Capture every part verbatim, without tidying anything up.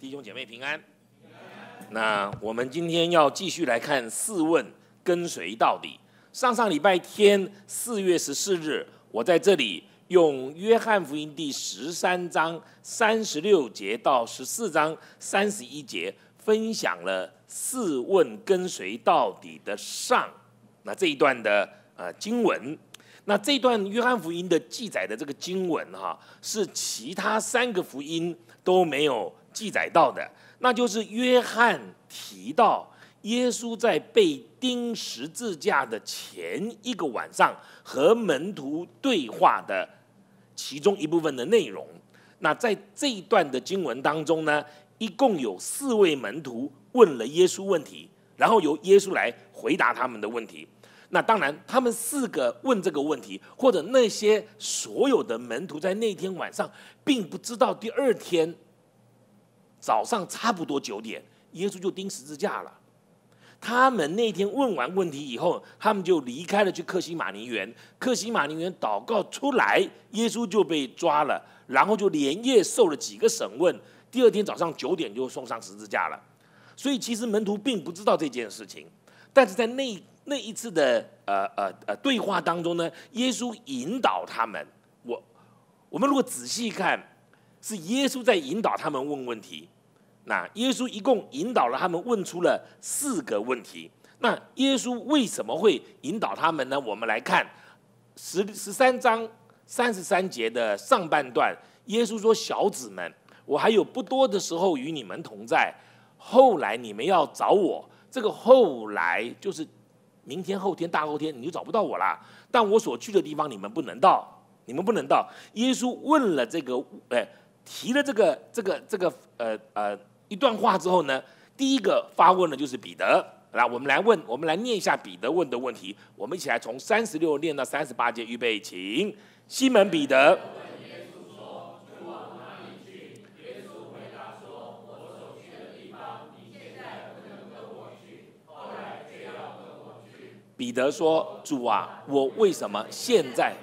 弟兄姐妹平安。那我们今天要继续来看四问跟随到底。上上礼拜天四月十四日，我在这里用约翰福音第十三章三十六节到十四章三十一节分享了四问跟随到底的上那这一段的呃经文。那这段约翰福音的记载的这个经文哈，是其他三个福音都没有记载到的，那就是约翰提到耶稣在被钉十字架的前一个晚上和门徒对话的其中一部分的内容。那在这一段的经文当中呢，一共有四位门徒问了耶稣问题，然后由耶稣来回答他们的问题。那当然，他们四个问这个问题，或者那些所有的门徒在那天晚上并不知道，第二天早上差不多九点，耶稣就钉十字架了。他们那天问完问题以后，他们就离开了，去客西马尼园。客西马尼园祷告出来，耶稣就被抓了，然后就连夜受了几个审问。第二天早上九点就送上十字架了。所以其实门徒并不知道这件事情，但是在那那一次的呃呃呃对话当中呢，耶稣引导他们。我我们如果仔细看，是耶稣在引导他们问问题。那耶稣一共引导了他们问出了四个问题。那耶稣为什么会引导他们呢？我们来看十十三章三十三节的上半段，耶稣说：“小子们，我还有不多的时候与你们同在，后来你们要找我。”这个后来就是明天、后天、大后天，你就找不到我啦。但我所去的地方，你们不能到，你们不能到。耶稣问了这个，呃，提了这个、这个、这个，呃呃。一段话之后呢，第一个发问的就是彼得。来，我们来问，我们来念一下彼得问的问题。我们一起来从三十六念到三十八节，预备，请。西门彼得。彼得说：“主啊，我为什么现在？”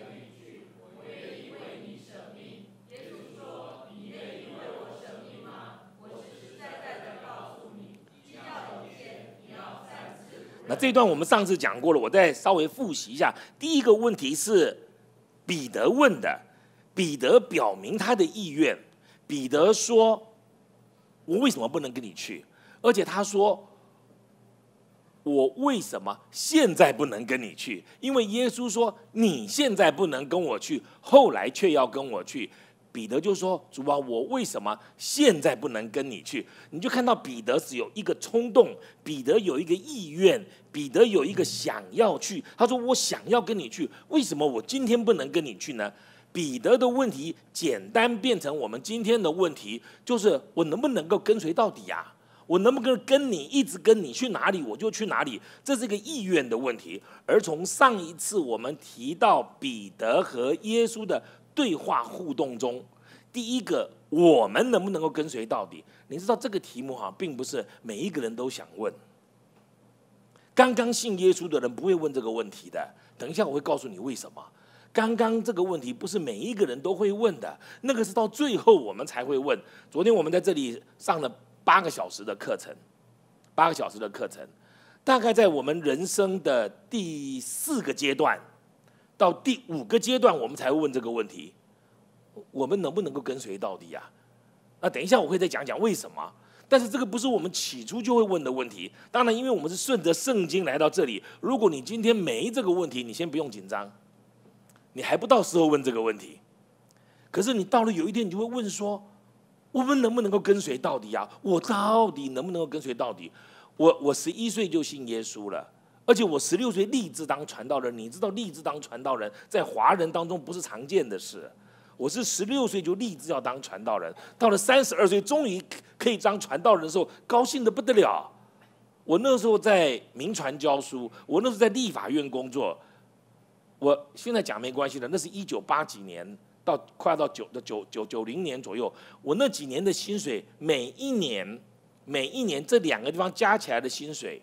那这段我们上次讲过了，我再稍微复习一下。第一个问题是彼得问的，彼得表明他的意愿。彼得说：“我为什么不能跟你去？”而且他说：“我为什么现在不能跟你去？因为耶稣说你现在不能跟我去，后来却要跟我去。”彼得就说：“主啊，我为什么现在不能跟你去？”你就看到彼得是有一个冲动，彼得有一个意愿，彼得有一个想要去。他说：“我想要跟你去，为什么我今天不能跟你去呢？”彼得的问题简单变成我们今天的问题，就是我能不能够跟随到底呀、啊？我能不能跟你一直跟你去哪里我就去哪里？这是一个意愿的问题。而从上一次我们提到彼得和耶稣的对话互动中，第一个，我们能不能够跟随到底？你知道这个题目哈，并不是每一个人都想问。刚刚信耶稣的人不会问这个问题的。等一下我会告诉你为什么。刚刚这个问题不是每一个人都会问的，那个是到最后我们才会问。昨天我们在这里上了八个小时的课程，八个小时的课程，大概在我们人生的第四个阶段。到第五个阶段，我们才会问这个问题：我们能不能够跟随到底啊？那等一下我会再讲讲为什么。但是这个不是我们起初就会问的问题。当然，因为我们是顺着圣经来到这里。如果你今天没这个问题，你先不用紧张，你还不到时候问这个问题。可是你到了有一天，你就会问说：我们能不能够跟随到底啊？我到底能不能够跟随到底？我我十一岁就信耶稣了。而且我十六岁立志当传道人，你知道立志当传道人在华人当中不是常见的事。我是十六岁就立志要当传道人，到了三十二岁终于可以当传道人的时候，高兴得不得了。我那时候在民传教书，我那时候在立法院工作。我现在讲没关系的，那是一九八几年到快要到九九九九零年左右，我那几年的薪水，每一年每一年这两个地方加起来的薪水。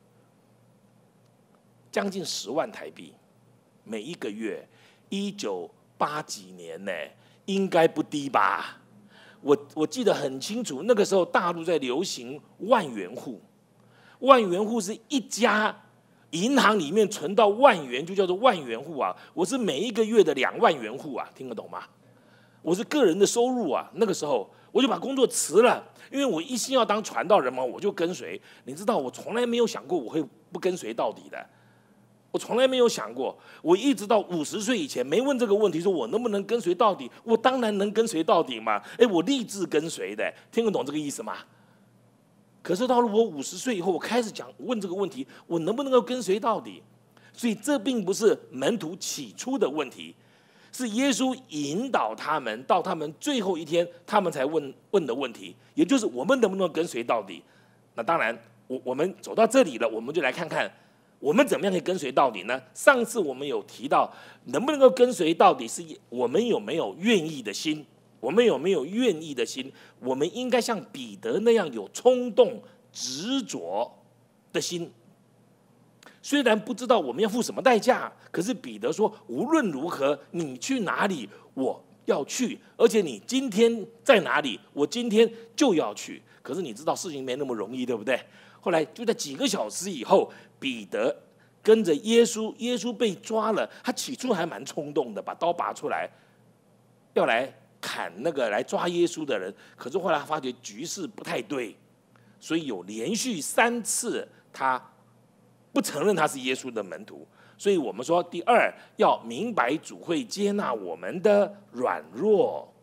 将近十万台币，每一个月，一九八几年呢，应该不低吧？ 我我记得很清楚，那个时候大陆在流行万元户，万元户是一家银行里面存到万元就叫做万元户啊。我是每一个月的两万元户啊，听得懂吗？我是个人的收入啊。那个时候我就把工作辞了，因为我一心要当传道人嘛，我就跟随。你知道，我从来没有想过我会不跟随到底的。我从来没有想过，我一直到五十岁以前没问这个问题，说我能不能跟随到底？我当然能跟随到底嘛！哎，我立志跟随的，听得懂这个意思吗？可是到了我五十岁以后，我开始讲问这个问题，我能不能够跟随到底？所以这并不是门徒起初的问题，是耶稣引导他们到他们最后一天，他们才问问的问题，也就是我们能不能跟随到底？那当然，我我们走到这里了，我们就来看看。我们怎么样可以跟随到底呢？上次我们有提到，能不能够跟随到底，是我们有没有愿意的心。我们有没有愿意的心？我们应该像彼得那样有冲动、执着的心。虽然不知道我们要付什么代价，可是彼得说，无论如何，你去哪里，我要去；而且你今天在哪里，我今天就要去。可是你知道事情没那么容易，对不对？后来就在几个小时以后，彼得跟着耶稣，耶稣被抓了。他起初还蛮冲动的，把刀拔出来，要来砍那个来抓耶稣的人。可是后来发觉局势不太对，所以有连续三次他不承认他是耶稣的门徒。所以我们说，第二要明白主会接纳我们的软弱。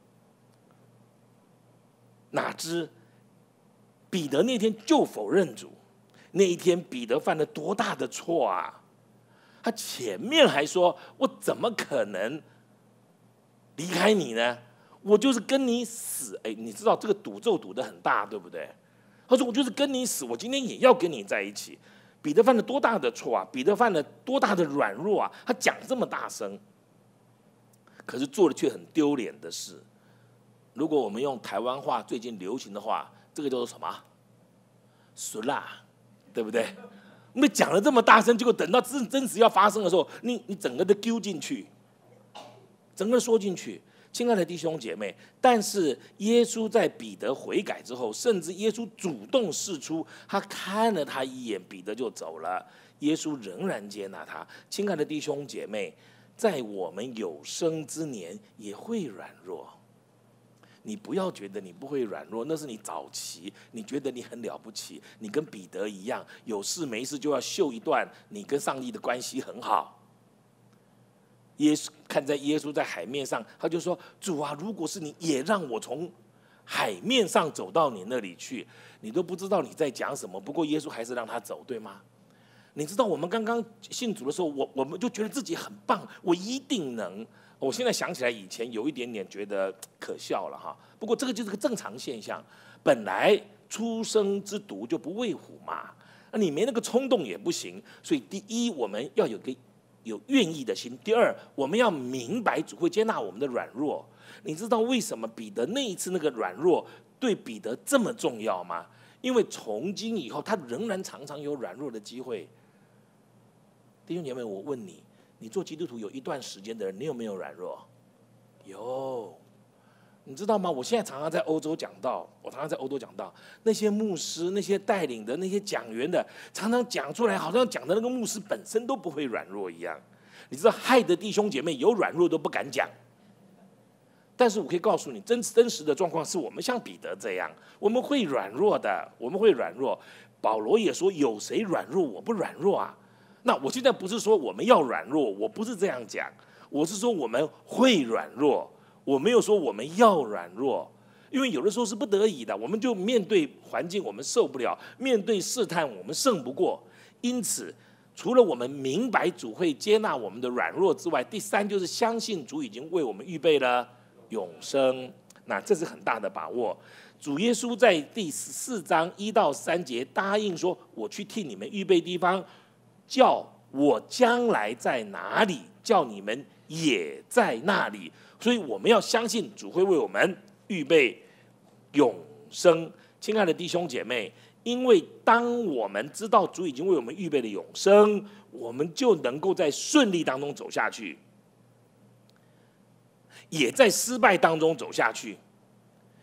哪知彼得那天就否认主，那一天彼得犯了多大的错啊！他前面还说：“我怎么可能离开你呢？我就是跟你死。”哎，你知道这个赌咒赌得很大，对不对？他说：“我就是跟你死，我今天也要跟你在一起。”彼得犯了多大的错啊！彼得犯了多大的软弱啊！他讲这么大声，可是做的却很丢脸的事。如果我们用台湾话最近流行的话，这个叫做什么？俗辣，对不对？我们讲了这么大声，结果等到真真实要发生的时候，你你整个都丢进去，整个说进去。亲爱的弟兄姐妹，但是耶稣在彼得悔改之后，甚至耶稣主动示出，他看了他一眼，彼得就走了。耶稣仍然接纳他。亲爱的弟兄姐妹，在我们有生之年也会软弱。你不要觉得你不会软弱，那是你早期，你觉得你很了不起，你跟彼得一样，有事没事就要秀一段你跟上帝的关系很好。耶稣看在耶稣在海面上，他就说：“主啊，如果是你，也让我从海面上走到你那里去。”你都不知道你在讲什么，不过耶稣还是让他走，对吗？你知道我们刚刚信主的时候，我我们就觉得自己很棒，我一定能。我现在想起来，以前有一点点觉得可笑了哈。不过这个就是个正常现象，本来初生之犊就不畏虎嘛，那你没那个冲动也不行。所以第一，我们要有个有愿意的心；第二，我们要明白主会接纳我们的软弱。你知道为什么彼得那一次那个软弱对彼得这么重要吗？因为从今以后，他仍然常常有软弱的机会。弟兄姐妹，我问你，你做基督徒有一段时间的人，你有没有软弱？有。你知道吗？我现在常常在欧洲讲道，我常常在欧洲讲道，那些牧师、那些带领的、那些讲员的，常常讲出来，好像讲的那个牧师本身都不会软弱一样。你知道，害得弟兄姐妹有软弱都不敢讲。但是我可以告诉你，真真实的状况是我们像彼得这样，我们会软弱的，我们会软弱。保罗也说：“有谁软弱，我不软弱啊。”那我现在不是说我们要软弱，我不是这样讲，我是说我们会软弱。我没有说我们要软弱，因为有的时候是不得已的，我们就面对环境我们受不了，面对试探我们胜不过。因此，除了我们明白主会接纳我们的软弱之外，第三就是相信主已经为我们预备了永生。那这是很大的把握。主耶稣在第十四章一到三节答应说：“我去替你们预备地方，叫我将来在哪里，叫你们也在那里。”所以我们要相信主会为我们预备永生。亲爱的弟兄姐妹，因为当我们知道主已经为我们预备了永生，我们就能够在顺利当中走下去，也在失败当中走下去，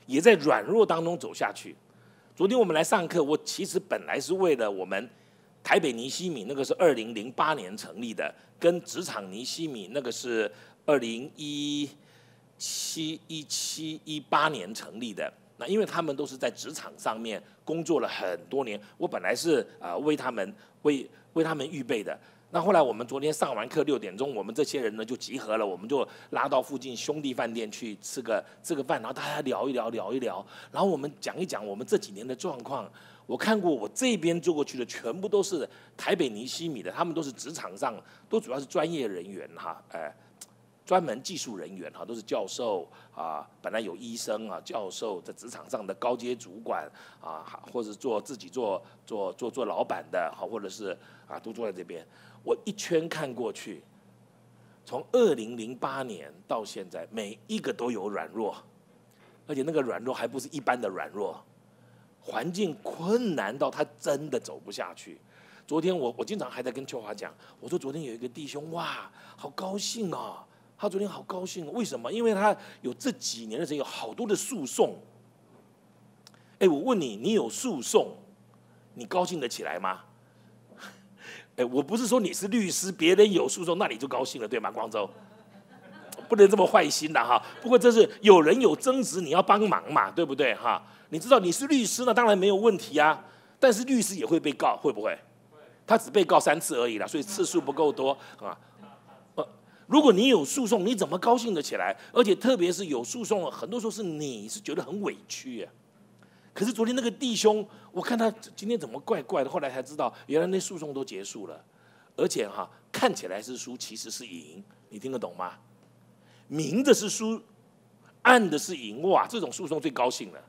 也在软弱当中走下去。昨天我们来上课，我其实本来是为了我们台北尼西米那个是二零零八年成立的，跟职场尼西米那个是二零一七一七一八年成立的。那因为他们都是在职场上面工作了很多年，我本来是啊、呃、为他们为为他们预备的。那后来我们昨天上完课六点钟，我们这些人呢就集合了，我们就拉到附近兄弟饭店去吃个吃个饭，然后大家聊一聊聊一聊，然后我们讲一讲我们这几年的状况。我看过我这边坐过去的全部都是台北尼西米的，他们都是职场上都主要是专业人员哈，哎。专门技术人员哈，都是教授啊，本来有医生啊、教授，在职场上的高阶主管啊，或者做自己做做做做老板的，好，或者是啊，都坐在这边。我一圈看过去，从二零零八年到现在，每一个都有软弱，而且那个软弱还不是一般的软弱，环境困难到他真的走不下去。昨天我我经常还在跟秋华讲，我说昨天有一个弟兄，哇，好高兴哦。他昨天好高兴，为什么？因为他有这几年的时间有好多的诉讼。哎，我问你，你有诉讼，你高兴得起来吗？哎，我不是说你是律师，别人有诉讼，那你就高兴了，对吗？光州，不能这么坏心的哈。不过这是有人有争执，你要帮忙嘛，对不对哈？你知道你是律师，那当然没有问题啊。但是律师也会被告，会不会？他只被告三次而已啦，所以次数不够多啊。如果你有诉讼，你怎么高兴得起来？而且特别是有诉讼，很多时候是你是觉得很委屈啊。可是昨天那个弟兄，我看他今天怎么怪怪的，后来才知道，原来那诉讼都结束了，而且哈、啊、看起来是输，其实是赢，你听得懂吗？明的是输，暗的是赢，哇，这种诉讼最高兴了。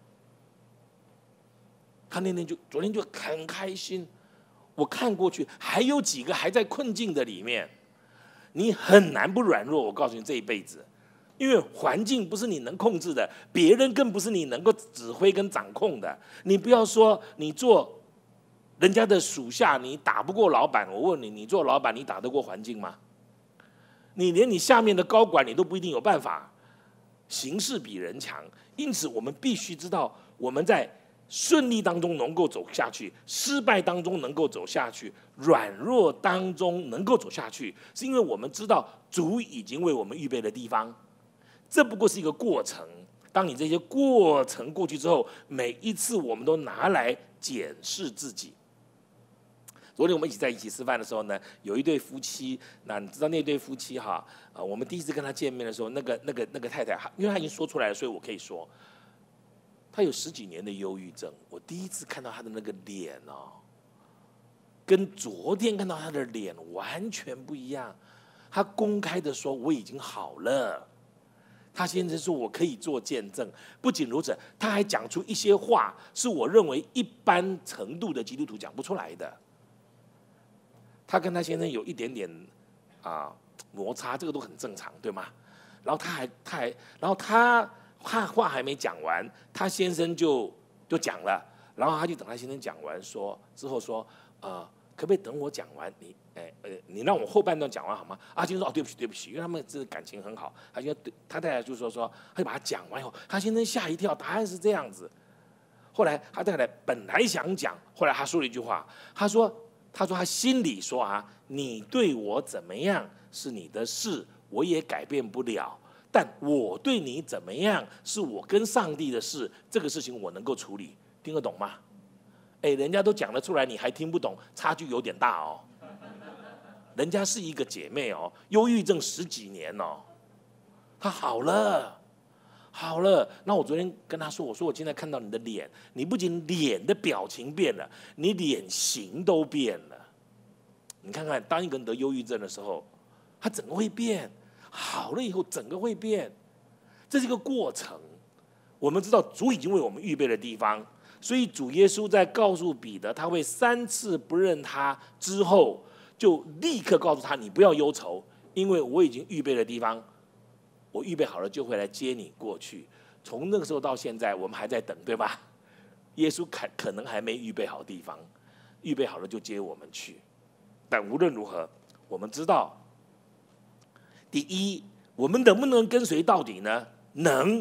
他那天就昨天就很开心，我看过去还有几个还在困境的里面。你很难不软弱，我告诉你这一辈子，因为环境不是你能控制的，别人更不是你能够指挥跟掌控的。你不要说你做人家的属下，你打不过老板，我问你，你做老板你打得过环境吗？你连你下面的高管你都不一定有办法。形势比人强，因此我们必须知道我们在顺利当中能够走下去，失败当中能够走下去，软弱当中能够走下去，是因为我们知道主已经为我们预备的地方。这不过是一个过程。当你这些过程过去之后，每一次我们都拿来检视自己。昨天我们一起在一起吃饭的时候呢，有一对夫妻，那你知道那对夫妻哈，啊，我们第一次跟他见面的时候，那个那个那个太太，因为他已经说出来了，所以我可以说。他有十几年的忧郁症，我第一次看到他的那个脸哦，跟昨天看到他的脸完全不一样。他公开的说我已经好了，他现在说我可以做见证。不仅如此，他还讲出一些话，是我认为一般程度的基督徒讲不出来的。他跟他先生有一点点啊摩擦，这个都很正常，对吗？然后他还他还然后他。他话还没讲完，他先生就就讲了，然后他就等他先生讲完说之后说，呃，可不可以等我讲完？你，哎呃，你让我后半段讲完好吗？阿金说哦，对不起对不起，因为他们这感情很好，他就他太太就说说，他就把他讲完以后，他先生吓一跳，答案是这样子。后来他太太本来想讲，后来他说了一句话，他说他说他心里说啊，你对我怎么样是你的事，我也改变不了。但我对你怎么样是我跟上帝的事，这个事情我能够处理，听得懂吗？哎，人家都讲得出来，你还听不懂，差距有点大哦。人家是一个姐妹哦，忧郁症十几年哦，她好了，好了。那我昨天跟她说，我说我现在看到你的脸，你不仅脸的表情变了，你脸型都变了。你看看，当一个人得忧郁症的时候，他整个会变。好了以后，整个会变，这是一个过程。我们知道主已经为我们预备的地方，所以主耶稣在告诉彼得他会三次不认他之后，就立刻告诉他：你不要忧愁，因为我已经预备的地方，我预备好了就会来接你过去。从那个时候到现在，我们还在等，对吧？耶稣可可能还没预备好地方，预备好了就接我们去。但无论如何，我们知道。第一，我们能不能跟随到底呢？能，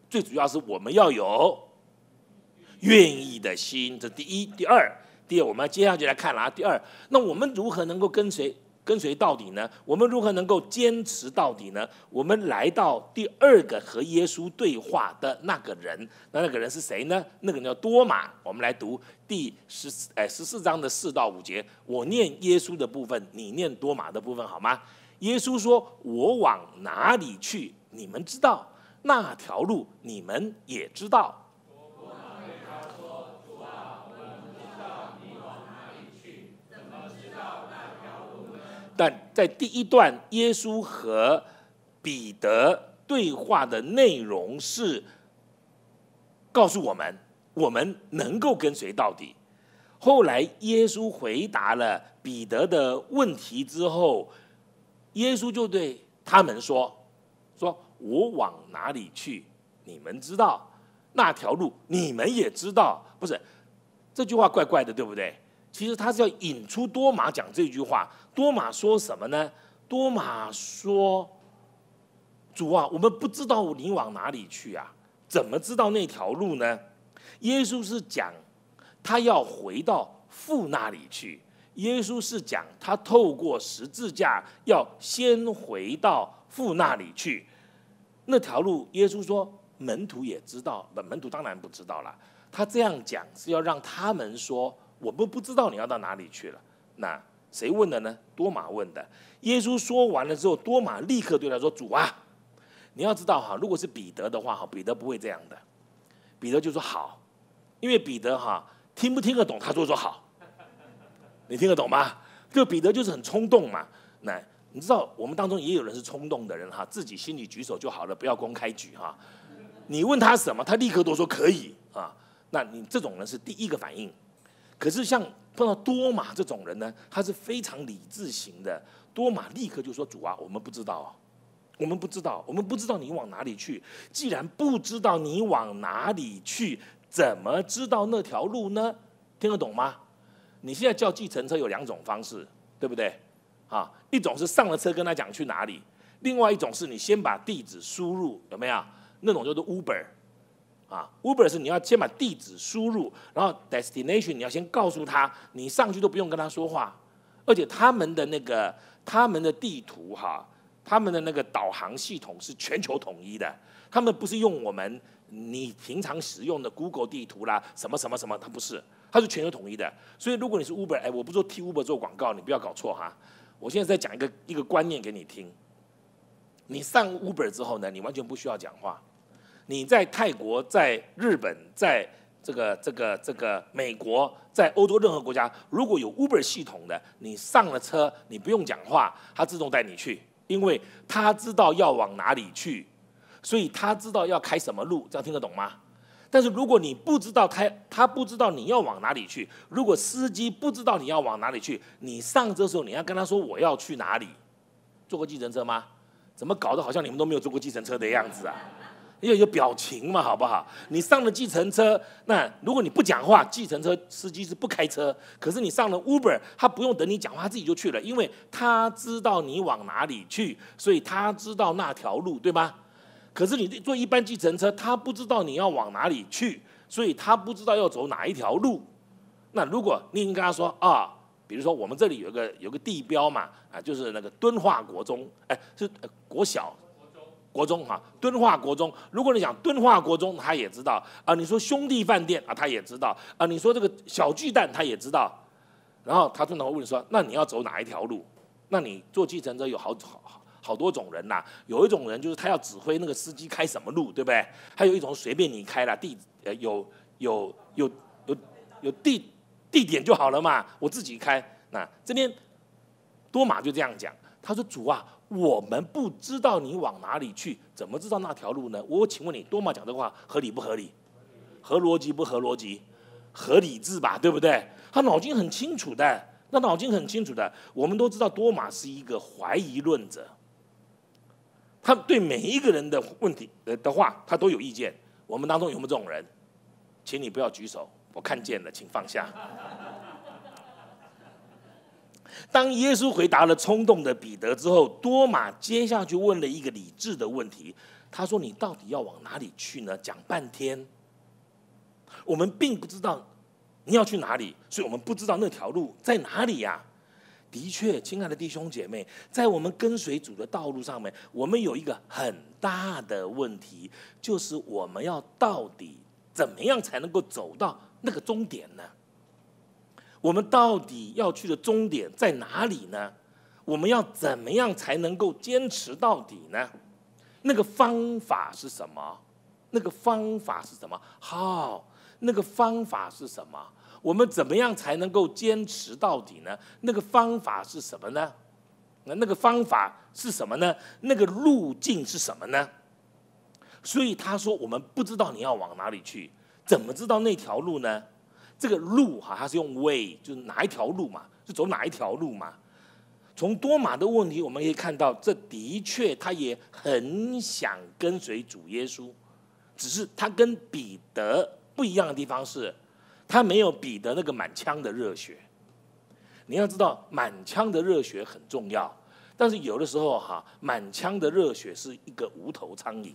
最主要是我们要有愿意的心，这第一。第二，第二，我们接下去来看啦。第二，那我们如何能够跟随跟随到底呢？我们如何能够坚持到底呢？我们来到第二个和耶稣对话的那个人，那那个人是谁呢？那个人叫多马。我们来读第十哎十四章的四到五节，我念耶稣的部分，你念多马的部分，好吗？耶稣说：“我往哪里去，你们知道；那条路，你们也知道。”但在第一段，耶稣和彼得对话的内容是告诉我们，我们能够跟随到底。后来耶稣回答了彼得的问题之后，耶稣就对他们说：“说我往哪里去，你们知道；那条路，你们也知道。”不是，这句话怪怪的，对不对？其实他是要引出多马讲这句话。多马说什么呢？多马说：“主啊，我们不知道你往哪里去啊，怎么知道那条路呢？”耶稣是讲他要回到父那里去。耶稣是讲他透过十字架要先回到父那里去。那条路，耶稣说门徒也知道，门徒当然不知道了。他这样讲是要让他们说：“我们不知道你要到哪里去了。”那谁问的呢？多马问的。耶稣说完了之后，多马立刻对他说：“主啊，你要知道哈，如果是彼得的话哈，彼得不会这样的。彼得就说好，因为彼得哈听不听得懂，他就说好。你听得懂吗？这个彼得就是很冲动嘛。那你知道我们当中也有人是冲动的人哈，自己心里举手就好了，不要公开举哈。你问他什么，他立刻都说可以啊。那你这种人是第一个反应。可是像碰到多马这种人呢，他是非常理智型的。多马立刻就说：“主啊，我们不知道，我们不知道，我们不知道你往哪里去。既然不知道你往哪里去，怎么知道那条路呢？”听得懂吗？你现在叫计程车有两种方式，对不对？啊，一种是上了车跟他讲去哪里，另外一种是你先把地址输入，有没有？那种叫做 Uber。啊 ，Uber 是你要先把地址输入，然后 destination 你要先告诉他，你上去都不用跟他说话，而且他们的那个他们的地图哈，他们的那个导航系统是全球统一的，他们不是用我们你平常使用的 Google 地图啦，什么什么什么，它不是，它是全球统一的。所以如果你是 Uber， 哎，我不做替 Uber 做广告，你不要搞错哈。我现在在讲一个一个观念给你听，你上 Uber 之后呢，你完全不需要讲话。你在泰国、在日本、在这个、这个、这个美国、在欧洲任何国家，如果有 Uber 系统的，你上了车，你不用讲话，它自动带你去，因为它知道要往哪里去，所以它知道要开什么路，这样听得懂吗？但是如果你不知道他，他不知道你要往哪里去，如果司机不知道你要往哪里去，你上车的时候你要跟他说我要去哪里？坐过计程车吗？怎么搞得好像你们都没有坐过计程车的样子啊？要有表情嘛，好不好？你上了计程车，那如果你不讲话，计程车司机是不开车。可是你上了 Uber， 他不用等你讲话，他自己就去了，因为他知道你往哪里去，所以他知道那条路，对吗？可是你坐一般计程车，他不知道你要往哪里去，所以他不知道要走哪一条路。那如果你已经跟他说啊，比如说我们这里有个有个地标嘛，啊，就是那个敦化国中，哎，是国小。国中哈，敦化国中。如果你讲敦化国中，他也知道啊。你说兄弟饭店啊，他也知道啊。你说这个小巨蛋，他也知道。然后他通常会问你说：“那你要走哪一条路？”那你坐计程车有好好好多种人呐、啊。有一种人就是他要指挥那个司机开什么路，对不对？还有一种随便你开啦，地呃有有有有有地地点就好了嘛，我自己开。那这边多马就这样讲，他说：“主啊。”我们不知道你往哪里去，怎么知道那条路呢？我请问你，多马讲这话合理不合理？合逻辑不合逻辑？合理智吧，对不对？他脑筋很清楚的，那脑筋很清楚的。我们都知道多马是一个怀疑论者，他对每一个人的问题的话，他都有意见。我们当中有没有这种人？请你不要举手，我看见了，请放下。当耶稣回答了冲动的彼得之后，多马接下去问了一个理智的问题。 他说：“你到底要往哪里去呢？”讲半天，我们并不知道你要去哪里，所以我们不知道那条路在哪里呀、啊。的确，亲爱的弟兄姐妹，在我们跟随主的道路上面，我们有一个很大的问题，就是我们要到底怎么样才能够走到那个终点呢？我们到底要去的终点在哪里呢？我们要怎么样才能够坚持到底呢？那个方法是什么？那个方法是什么？好，那个方法是什么？我们怎么样才能够坚持到底呢？那个方法是什么呢？那那个方法是什么呢？那个路径是什么呢？所以他说，我们不知道你要往哪里去，怎么知道那条路呢？这个路哈，它是用 way， 就是哪一条路嘛，是走哪一条路嘛。从多马的问题，我们可以看到，这的确他也很想跟随主耶稣，只是他跟彼得不一样的地方是，他没有彼得那个满腔的热血。你要知道，满腔的热血很重要，但是有的时候哈，满腔的热血是一个无头苍蝇，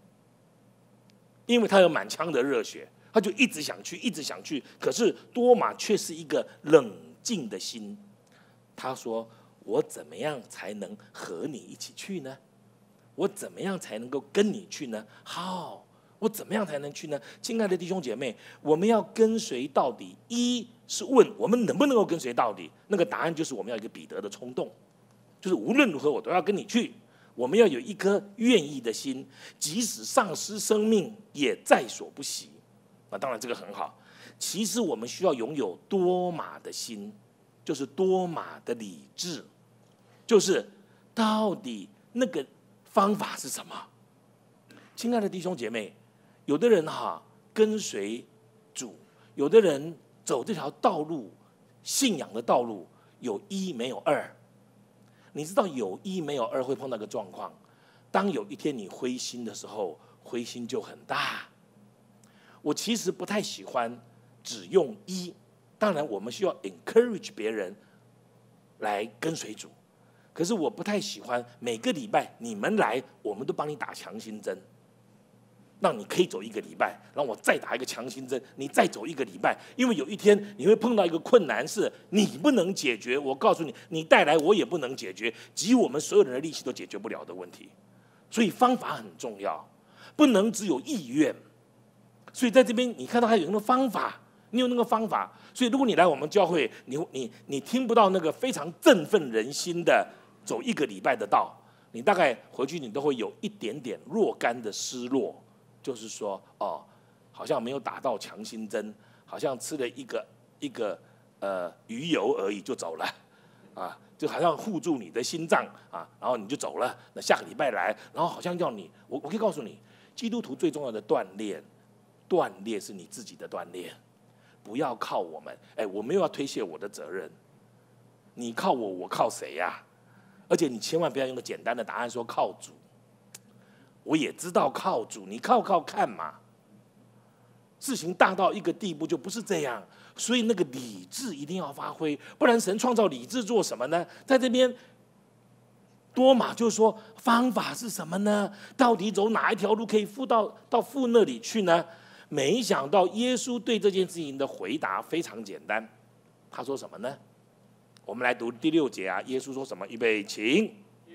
因为他有满腔的热血，他就一直想去，一直想去。可是多马却是一个冷静的心，他说：“我怎么样才能和你一起去呢？我怎么样才能够跟你去呢？好。”我怎么样才能去呢？亲爱的弟兄姐妹，我们要跟随到底。一是问我们能不能够跟随到底，那个答案就是我们要有一个彼得的冲动，就是无论如何我都要跟你去。我们要有一颗愿意的心，即使丧失生命也在所不惜。那当然这个很好。其实我们需要拥有多马的心，就是多马的理智，就是到底那个方法是什么？亲爱的弟兄姐妹，有的人哈跟随主，有的人走这条道路，信仰的道路有一没有二。你知道有一没有二会碰到一个状况，当有一天你灰心的时候，灰心就很大。我其实不太喜欢只用一，当然我们需要 encourage 别人来跟随主，可是我不太喜欢每个礼拜你们来，我们都帮你打强心针。让你可以走一个礼拜，让我再打一个强心针，你再走一个礼拜，因为有一天你会碰到一个困难，是你不能解决。我告诉你，你带来我也不能解决，集我们所有人的力气都解决不了的问题。所以方法很重要，不能只有意愿。所以在这边你看到还有那个方法，你有那个方法。所以如果你来我们教会，你你你听不到那个非常振奋人心的走一个礼拜的道，你大概回去你都会有一点点若干的失落。就是说，哦，好像没有打到强心针，好像吃了一个一个呃鱼油而已就走了，啊，就好像护住你的心脏啊，然后你就走了。那下个礼拜来，然后好像要你，我我可以告诉你，基督徒最重要的锻炼，锻炼是你自己的锻炼，不要靠我们。哎，我没有要推卸我的责任，你靠我，我靠谁呀、啊？而且你千万不要用个简单的答案说靠主。我也知道靠主，你靠靠看嘛。事情大到一个地步就不是这样，所以那个理智一定要发挥，不然神创造理智做什么呢？在这边，多马就说方法是什么呢？到底走哪一条路可以父到到父那里去呢？没想到耶稣对这件事情的回答非常简单，他说什么呢？我们来读第六节啊，耶稣说什么？预备，请。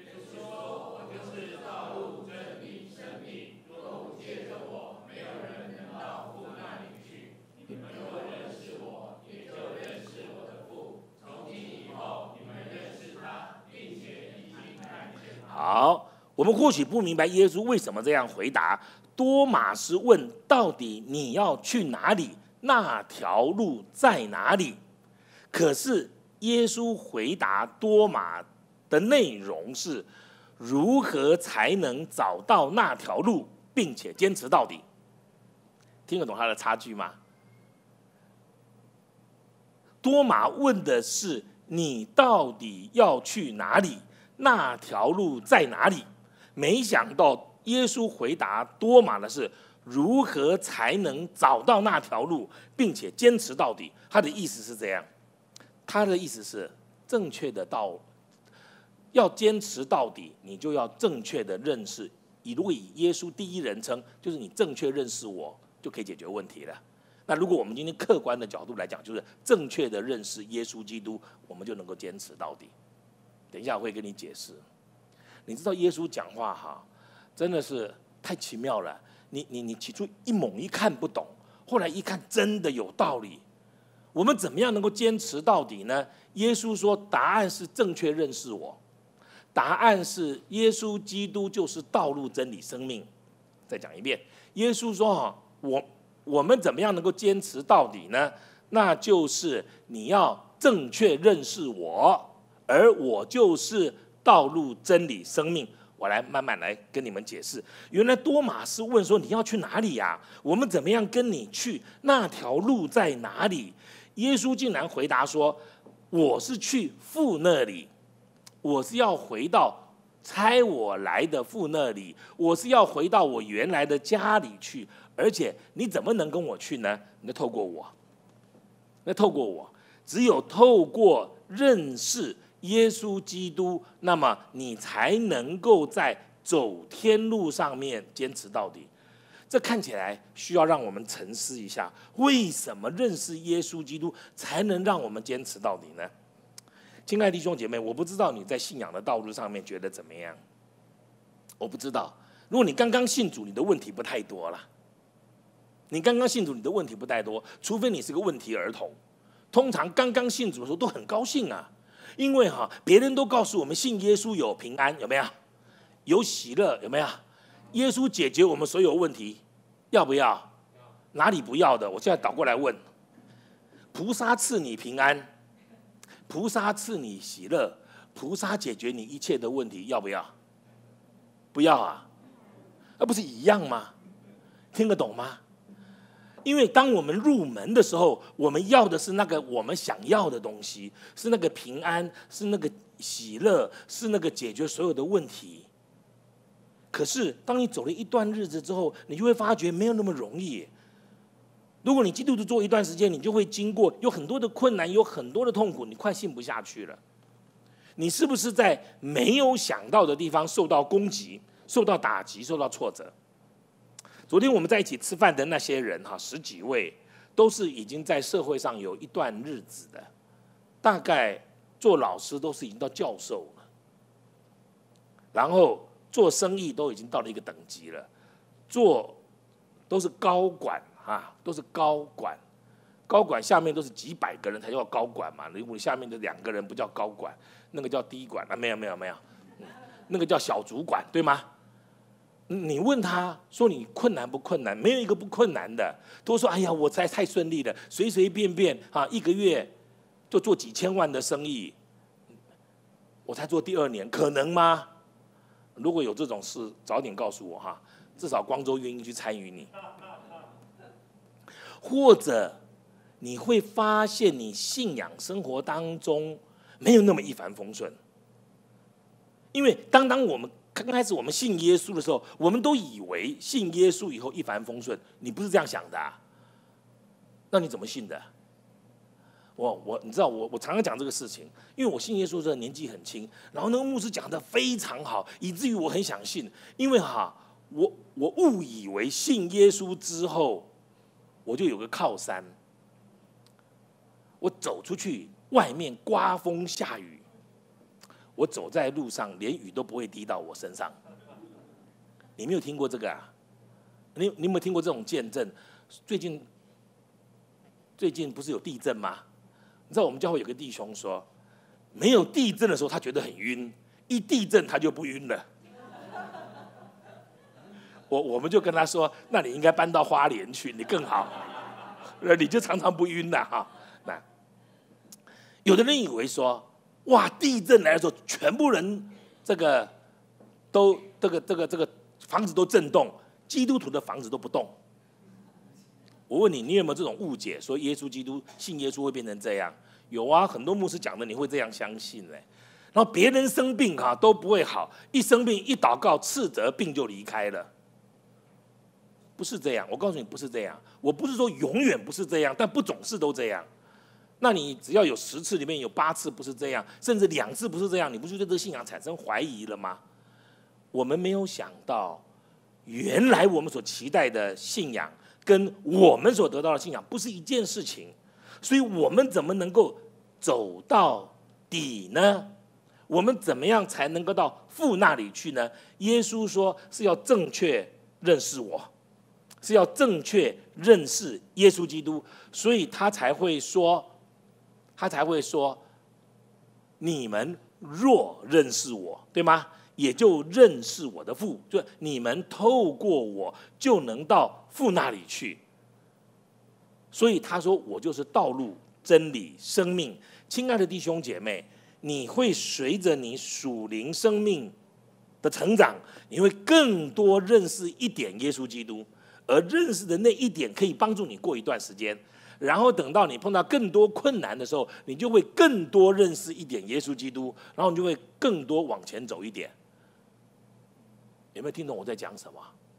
好，我们或许不明白耶稣为什么这样回答。多马是问到底你要去哪里，那条路在哪里？可是耶稣回答多马的内容是如何才能找到那条路，并且坚持到底。听得懂他的差距吗？多马问的是你到底要去哪里，那条路在哪里？没想到耶稣回答多马的是如何才能找到那条路，并且坚持到底。他的意思是这样，他的意思是正确的道，要坚持到底，你就要正确的认识以如果以耶稣第一人称，就是你正确认识我，就可以解决问题了。那如果我们今天客观的角度来讲，就是正确的认识耶稣基督，我们就能够坚持到底。等一下我会跟你解释。你知道耶稣讲话哈，真的是太奇妙了。你你你起初一猛一看不懂，后来一看真的有道理。我们怎么样能够坚持到底呢？耶稣说，答案是正确认识我，答案是耶稣基督就是道路、真理、生命。再讲一遍，耶稣说哈，我。我们怎么样能够坚持到底呢？那就是你要正确认识我，而我就是道路、真理、生命。我来慢慢来跟你们解释。原来多马斯问说：“你要去哪里呀？我们怎么样跟你去？那条路在哪里？”耶稣竟然回答说：“我是去父那里，我是要回到差我来的父那里，我是要回到我原来的家里去。而且你怎么能跟我去呢？你就透过我，那透过我，只有透过认识耶稣基督，那么你才能够在走天路上面坚持到底。这看起来需要让我们沉思一下，为什么认识耶稣基督才能让我们坚持到底呢？亲爱的弟兄姐妹，我不知道你在信仰的道路上面觉得怎么样，我不知道。如果你刚刚信主，你的问题不太多了。你刚刚信主，你的问题不太多，除非你是个问题儿童。通常刚刚信主的时候都很高兴啊，因为哈、啊，别人都告诉我们信耶稣有平安，有没有？有喜乐，有没有？耶稣解决我们所有问题，要不要？哪里不要的？我现在倒过来问：菩萨赐你平安，菩萨赐你喜乐，菩萨解决你一切的问题，要不要？不要啊，那不是一样吗？听得懂吗？因为当我们入门的时候，我们要的是那个我们想要的东西，是那个平安，是那个喜乐，是那个解决所有的问题。可是当你走了一段日子之后，你就会发觉没有那么容易。如果你基督徒做一段时间，你就会经过有很多的困难，有很多的痛苦，你快信不下去了。你是不是在没有想到的地方受到攻击、受到打击、受到挫折？昨天我们在一起吃饭的那些人哈，十几位都是已经在社会上有一段日子的，大概做老师都是已经到教授了，然后做生意都已经到了一个等级了，做都是高管啊，都是高管，高管下面都是几百个人才叫高管嘛，如果下面的两个人不叫高管，那个叫低管啊，没有没有没有，那个叫小主管，对吗？你问他说你困难不困难？没有一个不困难的，都说哎呀，我才太顺利了，随随便便啊，一个月就做几千万的生意，我才做第二年，可能吗？如果有这种事，早点告诉我哈，至少光州愿意去参与你。或者你会发现，你信仰生活当中没有那么一帆风顺，因为当当我们刚开始我们信耶稣的时候，我们都以为信耶稣以后一帆风顺，你不是这样想的啊？那你怎么信的？我我你知道我我常常讲这个事情，因为我信耶稣的时候年纪很轻，然后那个牧师讲的非常好，以至于我很想信，因为哈，我我误以为信耶稣之后，我就有个靠山，我走出去，外面刮风下雨。我走在路上，连雨都不会滴到我身上。你没有听过这个啊？你你有没有听过这种见证？最近最近不是有地震吗？你知道我们教会有个弟兄说，没有地震的时候他觉得很晕，一地震他就不晕了。我我们就跟他说，那你应该搬到花莲去，你更好，你就常常不晕了哈。那有的人以为说，哇，地震来的时候，全部人这个都这个这个这个房子都震动，基督徒的房子都不动。我问你，你有没有这种误解，说耶稣基督信耶稣会变成这样？有啊，很多牧师讲的，你会这样相信嘞。然后别人生病哈、啊、都不会好，一生病一祷告，斥责病就离开了。不是这样，我告诉你不是这样。我不是说永远不是这样，但不总是都这样。那你只要有十次里面有八次不是这样，甚至两次不是这样，你不就对这个信仰产生怀疑了吗？我们没有想到， 原来我们所期待的信仰跟我们所得到的信仰不是一件事情，所以我们怎么能够走到底呢？我们怎么样才能够到父那里去呢？耶稣说是要正确认识我，是要正确认识耶稣基督，所以他才会说，他才会说，你们若认识我，对吗？也就认识我的父，就你们透过我就能到父那里去。所以他说，我就是道路、真理、生命。亲爱的弟兄姐妹，你会随着你属灵生命的成长，你会更多认识一点耶稣基督，而认识的那一点可以帮助你过一段时间。然后等到你碰到更多困难的时候，你就会更多认识一点耶稣基督，然后你就会更多往前走一点。有没有听懂我在讲什么？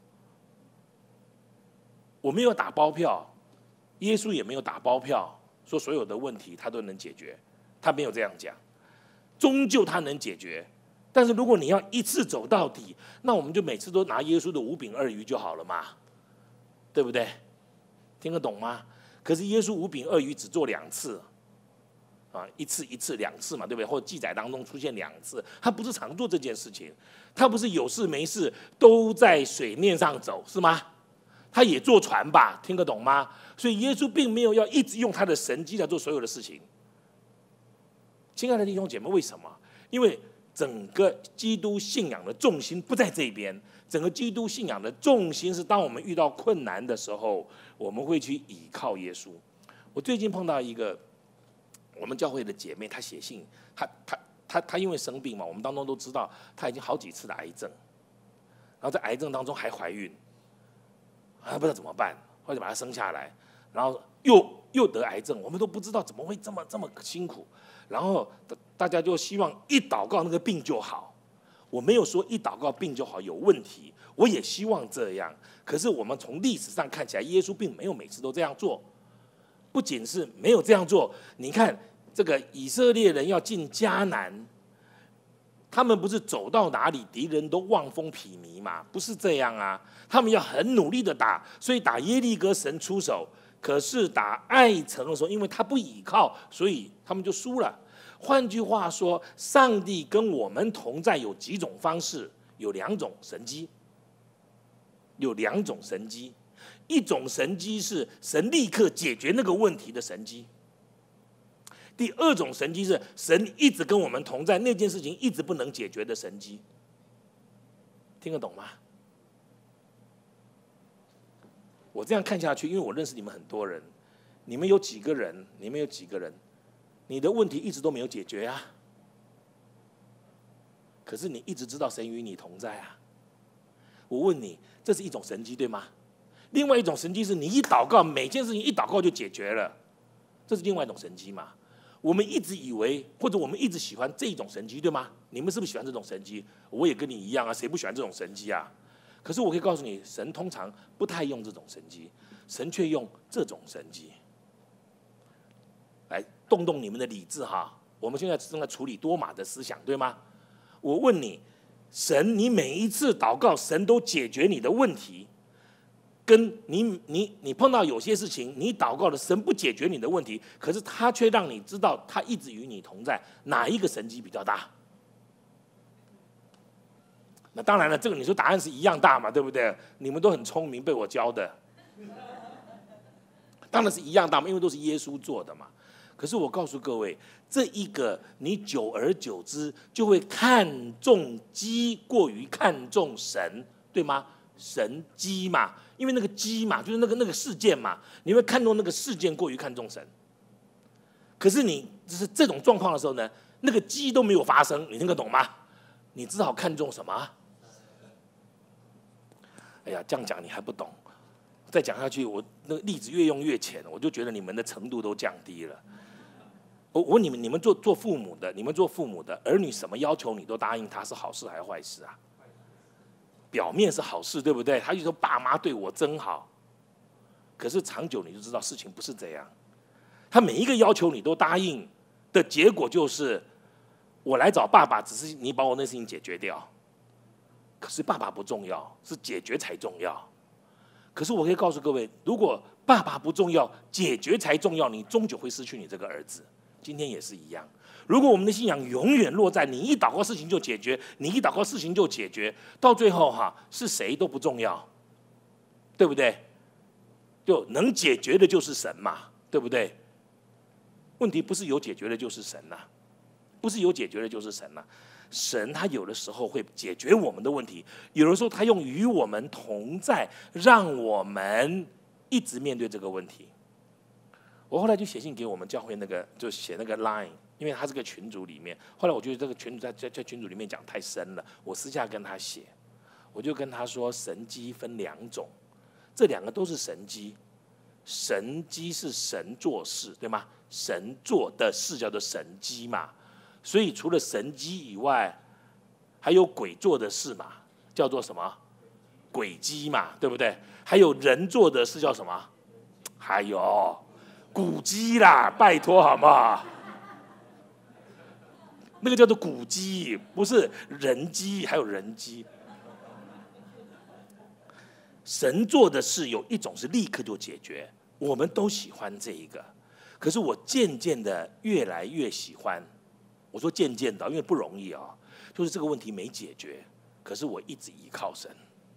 我没有打包票，耶稣也没有打包票，说所有的问题他都能解决，他没有这样讲。终究他能解决，但是如果你要一次走到底，那我们就每次都拿耶稣的五饼二鱼就好了嘛，对不对？听得懂吗？可是耶稣五饼二鱼只做两次，啊，一次一次两次嘛，对不对？或者记载当中出现两次，他不是常做这件事情，他不是有事没事都在水面上走，是吗？他也坐船吧，听得懂吗？所以耶稣并没有要一直用他的神迹来做所有的事情。亲爱的弟兄姐妹，为什么？因为整个基督信仰的重心不在这边，整个基督信仰的重心是当我们遇到困难的时候，我们会去倚靠耶稣。我最近碰到一个我们教会的姐妹，她写信，她她她她因为生病嘛，我们当中都知道，她已经好几次的癌症，然后在癌症当中还怀孕，还不知道怎么办，或者把她生下来，然后又又得癌症，我们都不知道怎么会这么这么辛苦。然后大家就希望一祷告那个病就好。我没有说一祷告病就好有问题，我也希望这样。可是我们从历史上看起来，耶稣并没有每次都这样做。不仅是没有这样做，你看这个以色列人要进迦南，他们不是走到哪里敌人都望风披靡嘛？不是这样啊，他们要很努力的打，所以打耶利哥神出手。可是打爱城的时候，因为他不倚靠，所以他们就输了。换句话说，上帝跟我们同在有几种方式，有两种神迹，有两种神迹。一种神迹是神立刻解决那个问题的神迹，第二种神迹是神一直跟我们同在，那件事情一直不能解决的神迹。听得懂吗？我这样看下去，因为我认识你们很多人，你们有几个人？你们有几个人？你的问题一直都没有解决啊，可是你一直知道神与你同在啊。我问你，这是一种神迹，对吗？另外一种神迹是你一祷告，每件事情一祷告就解决了，这是另外一种神迹嘛？我们一直以为，或者我们一直喜欢这种神迹，对吗？你们是不是喜欢这种神迹？我也跟你一样啊，谁不喜欢这种神迹啊？可是我可以告诉你，神通常不太用这种神迹，神却用这种神迹来动动你们的理智哈。我们现在正在处理多马的思想，对吗？我问你，神，你每一次祷告，神都解决你的问题，跟你你你碰到有些事情，你祷告的神不解决你的问题，可是他却让你知道他一直与你同在，哪一个神迹比较大？那当然了，这个你说答案是一样大嘛，对不对？你们都很聪明，被我教的，当然是一样大嘛，因为都是耶稣做的嘛。可是我告诉各位，这一个你久而久之就会看重鸡过于看重神，对吗？神鸡嘛，因为那个鸡嘛，就是那个那个事件嘛，你会看重那个事件过于看重神。可是你就是这种状况的时候呢，那个鸡都没有发生，你听得懂吗？你只好看重什么？哎呀，这样讲你还不懂，再讲下去，我那个例子越用越浅，我就觉得你们的程度都降低了。我我问你们，你们做做父母的，你们做父母的，儿女什么要求你都答应他，是好事还是坏事啊？表面是好事，对不对？他就说爸妈对我真好，可是长久你就知道事情不是这样。他每一个要求你都答应的结果就是，我来找爸爸，只是你把我那事情解决掉。 可是爸爸不重要，是解决才重要。可是我可以告诉各位，如果爸爸不重要，解决才重要，你终究会失去你这个儿子。今天也是一样。如果我们的信仰永远落在你一祷告事情就解决，你一祷告事情就解决，到最后哈是谁都不重要，对不对？就能解决的就是神嘛，对不对？问题不是有解决的就是神呐、啊，不是有解决的就是神呐、啊。神他有的时候会解决我们的问题，有的时候他用与我们同在，让我们一直面对这个问题。我后来就写信给我们教会那个，就写那个 line， 因为他是个群组里面。后来我觉得这个群组在在在群组里面讲太深了，我私下跟他写，我就跟他说，神迹分两种，这两个都是神迹。神迹是神做事，对吗？神做的事叫做神迹嘛。所以除了神迹以外，还有鬼做的事嘛，叫做什么？鬼迹嘛，对不对？还有人做的事叫什么？还有古迹啦，拜托好不好？那个叫做古迹，不是人机，还有人机。神做的事有一种是立刻就解决，我们都喜欢这一个。可是我渐渐的越来越喜欢。我说渐渐的，因为不容易啊、哦，就是这个问题没解决，可是我一直依靠神。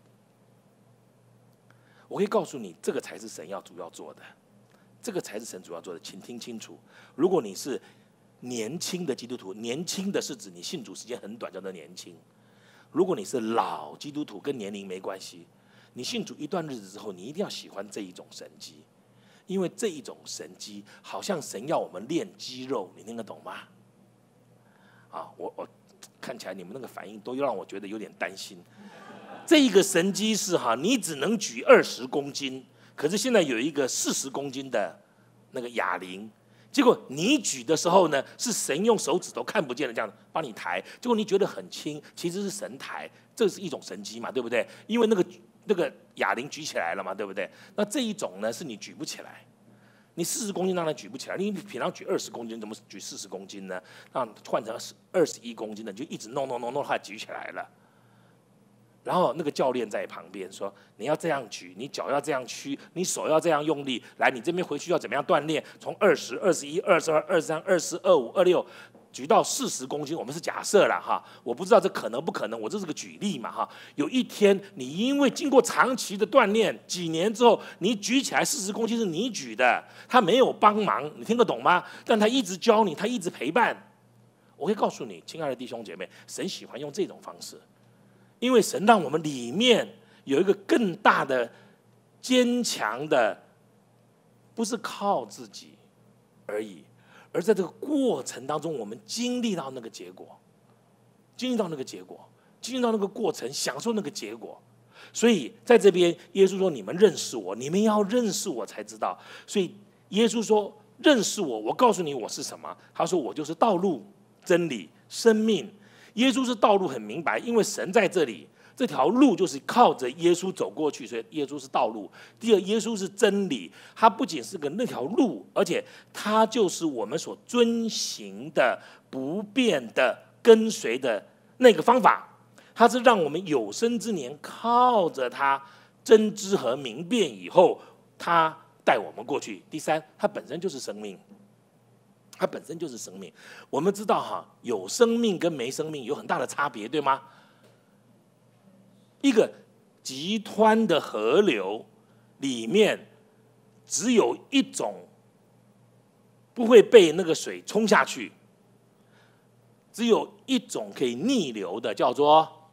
我可以告诉你，这个才是神要主要做的，这个才是神主要做的，请听清楚。如果你是年轻的基督徒，年轻的是指你信主时间很短，叫做年轻。如果你是老基督徒，跟年龄没关系，你信主一段日子之后，你一定要喜欢这一种神迹，因为这一种神迹好像神要我们练肌肉，你听得懂吗？啊，我我看起来你们那个反应都让我觉得有点担心。这一个神迹是哈，你只能举二十公斤，可是现在有一个四十公斤的那个哑铃，结果你举的时候呢，是神用手指头看不见的这样帮你抬，结果你觉得很轻，其实是神抬，这是一种神迹嘛，对不对？因为那个那个哑铃举起来了嘛，对不对？那这一种呢，是你举不起来。你四十公斤当然举不起来，你平常举二十公斤，怎么举四十公斤呢？那换成二十一公斤的，就一直弄弄弄弄，它举起来了。然后那个教练在旁边说：“你要这样举，你脚要这样屈，你手要这样用力。来，你这边回去要怎么样锻炼？从二十、二十一、二十二、二十三、二四、二五、二六。”举到四十公斤，我们是假设了哈，我不知道这可能不可能，我这是个举例嘛哈。有一天你因为经过长期的锻炼，几年之后你举起来四十公斤是你举的，他没有帮忙，你听得懂吗？但他一直教你，他一直陪伴。我可以告诉你，亲爱的弟兄姐妹，神喜欢用这种方式，因为神让我们里面有一个更大的坚强的，不是靠自己而已。而在这个过程当中，我们经历到那个结果，经历到那个结果，经历到那个过程，享受那个结果。所以在这边，耶稣说：“你们认识我，你们要认识我才知道。”所以耶稣说：“认识我，我告诉你我是什么。”他说：“我就是道路、真理、生命。”耶稣是道路，很明白，因为神在这里。这条路就是靠着耶稣走过去，所以耶稣是道路。第二，耶稣是真理，他不仅是个那条路，而且他就是我们所遵行的、不变的、跟随的那个方法。他是让我们有生之年靠着他真知和明辨以后，他带我们过去。第三，他本身就是生命，它本身就是生命。我们知道哈，有生命跟没生命有很大的差别，对吗？一个急湍的河流里面，只有一种不会被那个水冲下去，只有一种可以逆流的，叫做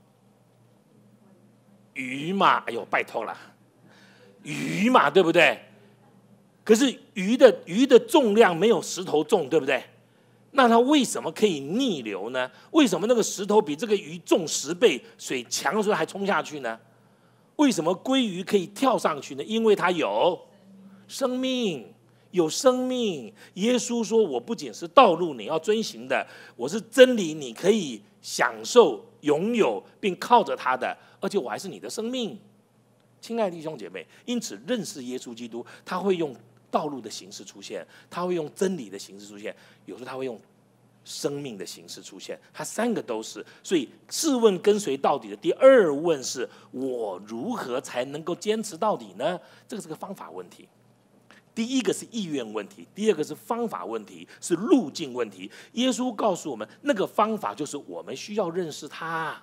鱼嘛。哎呦，拜托了，鱼嘛，对不对？可是鱼的鱼的重量没有石头重，对不对？那它为什么可以逆流呢？为什么那个石头比这个鱼重十倍，水强的时候还冲下去呢？为什么鲑鱼可以跳上去呢？因为它有生命，有生命。耶稣说：“我不仅是道路，你要遵行的；我是真理，你可以享受、拥有，并靠着它的。而且我还是你的生命。”亲爱的弟兄姐妹，因此认识耶稣基督，他会用道路的形式出现，他会用真理的形式出现，有时候他会用生命的形式出现，它三个都是。所以试问跟随到底的第二问是：我如何才能够坚持到底呢？这个是个方法问题。第一个是意愿问题，第二个是方法问题，是路径问题。耶稣告诉我们，那个方法就是我们需要认识他，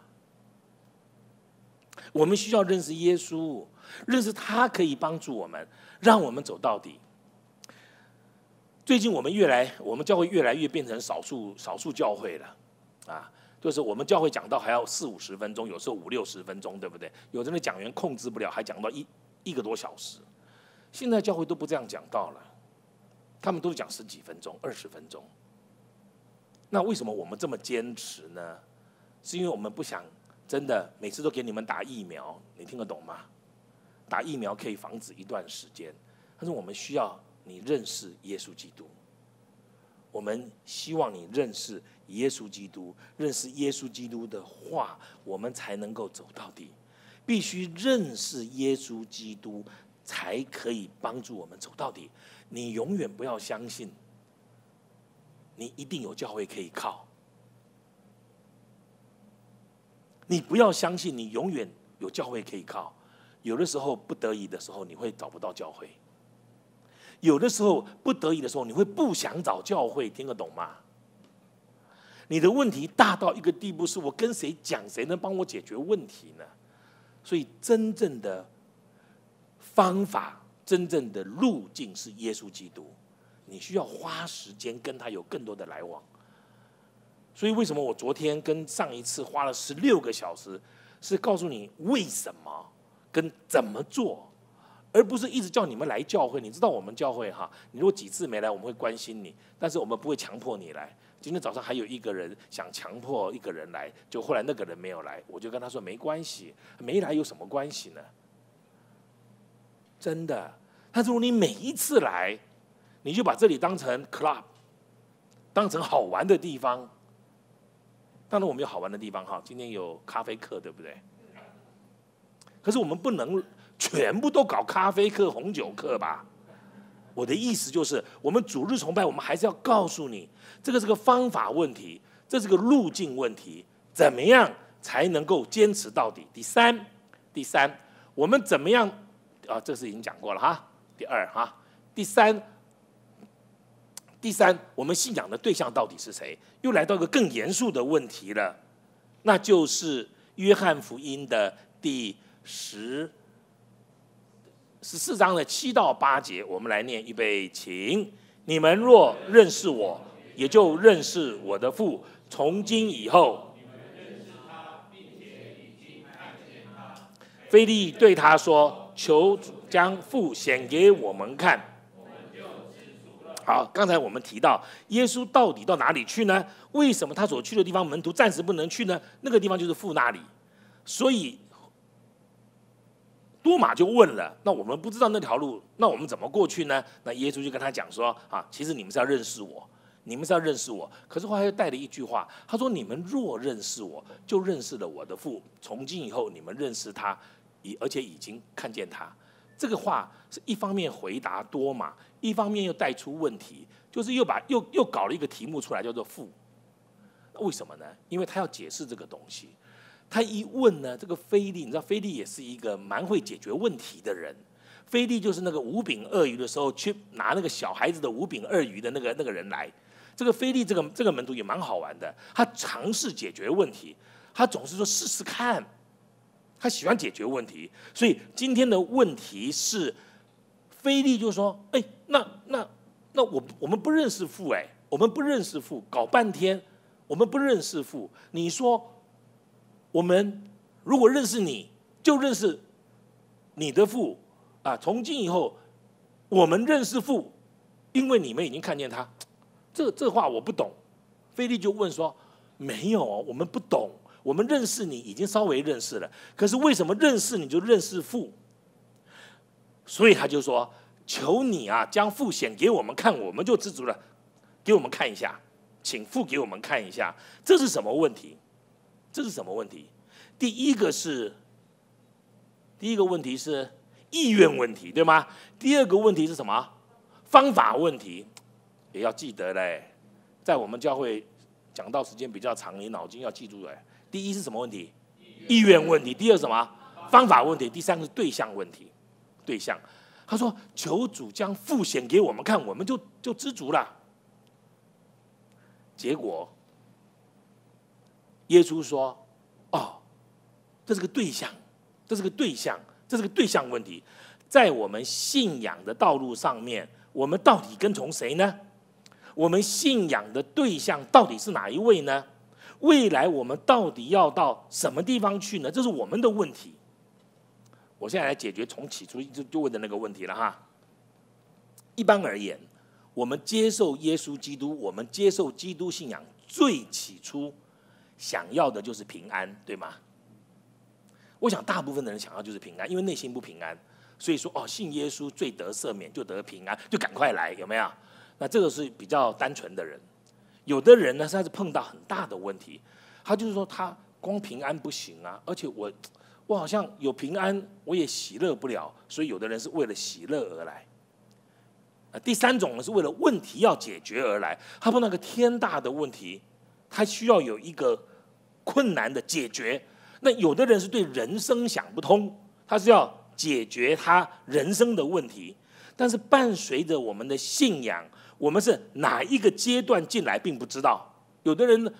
我们需要认识耶稣，认识他可以帮助我们，让我们走到底。最近我们越来，我们教会越来越变成少数少数教会了，啊，就是我们教会讲到还要四五十分钟，有时候五六十分钟，对不对？有的讲员控制不了，还讲到一一个多小时。现在教会都不这样讲道了，他们都是讲十几分钟、二十分钟。那为什么我们这么坚持呢？是因为我们不想真的每次都给你们打疫苗，你听得懂吗？打疫苗可以防止一段时间，但是我们需要你认识耶稣基督。我们希望你认识耶稣基督，认识耶稣基督的话，我们才能够走到底。必须认识耶稣基督，才可以帮助我们走到底。你永远不要相信，你一定有教会可以靠。你不要相信你永远有教会可以靠。有的时候不得已的时候，你会找不到教会；有的时候不得已的时候，你会不想找教会。听得懂吗？你的问题大到一个地步，是我跟谁讲，谁能帮我解决问题呢？所以真正的方法，真正的路径是耶稣基督，你需要花时间跟他有更多的来往。所以为什么我昨天跟上一次花了十六个小时，是告诉你为什么跟怎么做，而不是一直叫你们来教会。你知道我们教会哈，你如果几次没来，我们会关心你，但是我们不会强迫你来。今天早上还有一个人想强迫一个人来，就后来那个人没有来，我就跟他说没关系，没来有什么关系呢？真的，但是如果你每一次来，你就把这里当成 club， 当成好玩的地方。当然我们有好玩的地方哈，今天有咖啡课，对不对？可是我们不能全部都搞咖啡课、红酒课吧？我的意思就是，我们主日崇拜，我们还是要告诉你，这个是个方法问题，这是个路径问题，怎么样才能够坚持到底？第三，第三，我们怎么样？啊，这是已经讲过了哈。第二哈，第三，第三，我们信仰的对象到底是谁？又来到一个更严肃的问题了，那就是约翰福音的第十十四章的七到八节，我们来念，预备，请。你们若认识我，也就认识我的父。从今以后，腓利对他说：“求主将父显给我们看。”好，刚才我们提到耶稣到底到哪里去呢？为什么他所去的地方门徒暂时不能去呢？那个地方就是父那里，所以多马就问了：那我们不知道那条路，那我们怎么过去呢？那耶稣就跟他讲说：啊，其实你们是要认识我，你们是要认识我。可是后来又带了一句话，他说：你们若认识我，就认识了我的父。从今以后，你们认识他，而且已经看见他。这个话是一方面回答多马，一方面又带出问题，就是又把又又搞了一个题目出来，叫做父。为什么呢？因为他要解释这个东西。他一问呢，这个腓利，你知道腓利也是一个蛮会解决问题的人。腓利就是那个五饼二鱼的时候去拿那个小孩子的五饼二鱼的那个那个人来。这个腓利这个这个门徒也蛮好玩的，他尝试解决问题，他总是说试试看，他喜欢解决问题。所以今天的问题是，腓利就说：哎，那那那我我们不认识父，哎，我们不认识父，搞半天我们不认识父，你说。我们如果认识你，就认识你的父啊！从今以后，我们认识父，因为你们已经看见他。这这话我不懂。腓利就问说：没有，我们不懂。我们认识你已经稍微认识了，可是为什么认识你就认识父？所以他就说：求你啊，将父显给我们看，我们就知足了。给我们看一下，请父给我们看一下，这是什么问题？这是什么问题？第一个是，第一个问题是意愿问题，对吗？第二个问题是什么？方法问题。也要记得嘞，在我们教会讲到时间比较长，你脑筋要记住来。第一是什么问题？意愿问题。第二什么？方法问题。第三个是对象问题。对象，他说：“求主将复显给我们看，我们就就知足了。”结果，耶稣说：“哦，这是个对象，这是个对象，这是个对象问题。在我们信仰的道路上面，我们到底跟从谁呢？我们信仰的对象到底是哪一位呢？未来我们到底要到什么地方去呢？这是我们的问题。”我现在来解决从起初就就问的那个问题了哈。一般而言，我们接受耶稣基督，我们接受基督信仰，最起初想要的就是平安，对吗？我想大部分的人想要就是平安，因为内心不平安，所以说哦，信耶稣最得赦免，就得平安，就赶快来，有没有？那这个是比较单纯的人。有的人呢，他是碰到很大的问题，他就是说他光平安不行啊，而且我。我好像有平安，我也喜乐不了，所以有的人是为了喜乐而来。第三种呢，是为了问题要解决而来，他碰到个天大的问题，他需要有一个困难的解决。那有的人是对人生想不通，他是要解决他人生的问题，但是伴随着我们的信仰，我们是哪一个阶段进来并不知道。有的人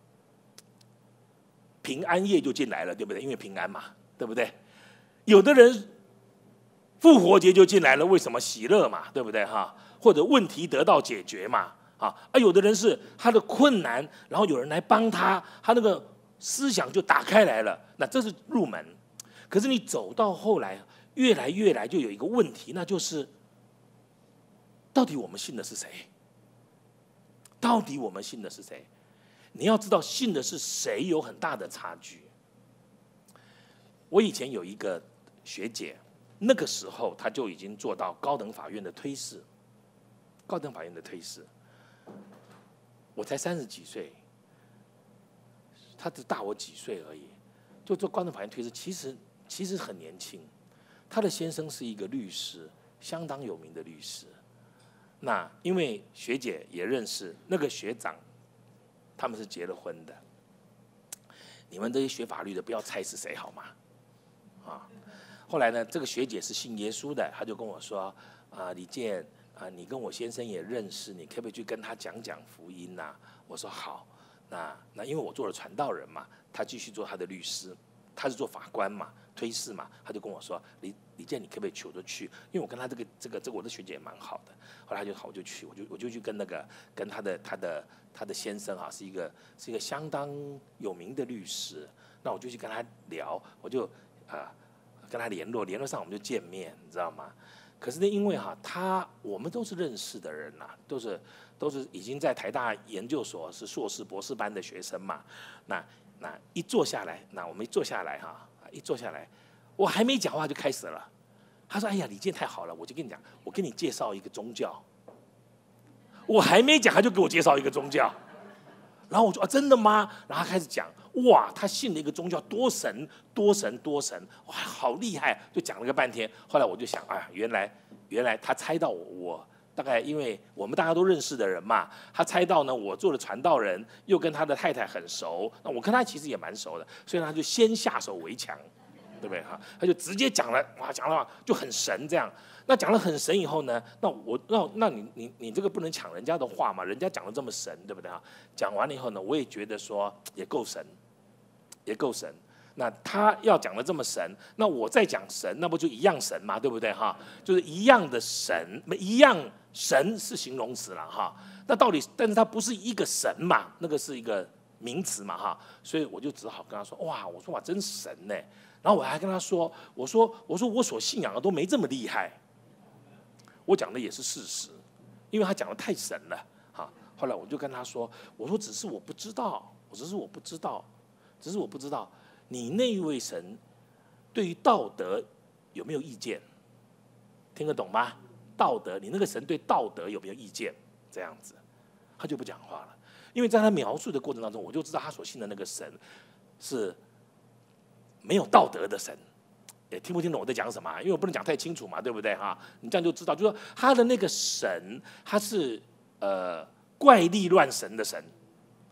平安夜就进来了，对不对？因为平安嘛，对不对？有的人复活节就进来了，为什么？喜乐嘛，对不对哈？或者问题得到解决嘛，啊，啊，有的人是他的困难，然后有人来帮他，他那个思想就打开来了，那这是入门。可是你走到后来，越来越来就有一个问题，那就是到底我们信的是谁？到底我们信的是谁？你要知道，信的是谁有很大的差距。我以前有一个学姐，那个时候她就已经做到高等法院的推事，高等法院的推事。我才三十几岁，她只大我几岁而已，就做高等法院推事，其实其实很年轻。她的先生是一个律师，相当有名的律师。那因为学姐也认识那个学长。他们是结了婚的，你们这些学法律的不要猜是谁好吗？啊，后来呢，这个学姐是信耶稣的，她就跟我说：“啊，李健啊，你跟我先生也认识，你可不可以去跟他讲讲福音呐、啊？”我说好。那那因为我做了传道人嘛，他继续做他的律师，他是做法官嘛，推事嘛，他就跟我说：“李李健，你可不可以求着去？”因为我跟他这个这个这个我的学姐也蛮好的。后来他就好，我就去，我就我就去跟那个跟他的他的他的先生啊，是一个是一个相当有名的律师。那我就去跟他聊，我就啊、呃、跟他联络，联络上我们就见面，你知道吗？可是呢，因为哈、啊、他我们都是认识的人呐、啊，都是都是已经在台大研究所是硕士博士班的学生嘛。那那一坐下来，那我们一坐下来哈、啊，一坐下来，我还没讲话就开始了。他说：“哎呀，李健太好了，我就跟你讲，我给你介绍一个宗教。”我还没讲，他就给我介绍一个宗教。然后我说：“啊，真的吗？”然后他开始讲，哇，他信了一个宗教，多神多神多神，哇，好厉害！就讲了个半天。后来我就想，哎呀，原来原来他猜到我，我大概因为我们大家都认识的人嘛，他猜到呢，我做了传道人，又跟他的太太很熟，那我跟他其实也蛮熟的，所以他就先下手为强。对不对哈？他就直接讲了，哇，讲了就很神这样。那讲了很神以后呢，那我那那你你你这个不能抢人家的话嘛，人家讲的这么神，对不对哈？讲完了以后呢，我也觉得说也够神，也够神。那他要讲的这么神，那我再讲神，那不就一样神嘛，对不对哈？就是一样的神，一样神是形容词了哈。那到底，但是它不是一个神嘛，那个是一个名词嘛哈。所以我就只好跟他说，哇，我说哇，真神呢。然后我还跟他说：“我说，我说我所信仰的都没这么厉害。我讲的也是事实，因为他讲的太神了，哈。后来我就跟他说：我说只是我不知道，我只是我不知道，只是我不知道你那一位神对于道德有没有意见？听得懂吗？道德，你那个神对道德有没有意见？这样子，他就不讲话了。因为在他描述的过程当中，我就知道他所信的那个神是。”没有道德的神，也听不听懂我在讲什么？因为我不能讲太清楚嘛，对不对哈？你这样就知道，就说他的那个神，他是呃怪力乱神的神，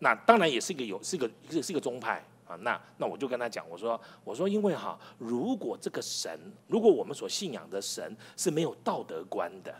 那当然也是一个有是一个是是一个宗派啊。那那我就跟他讲，我说我说因为哈，如果这个神，如果我们所信仰的神是没有道德观的，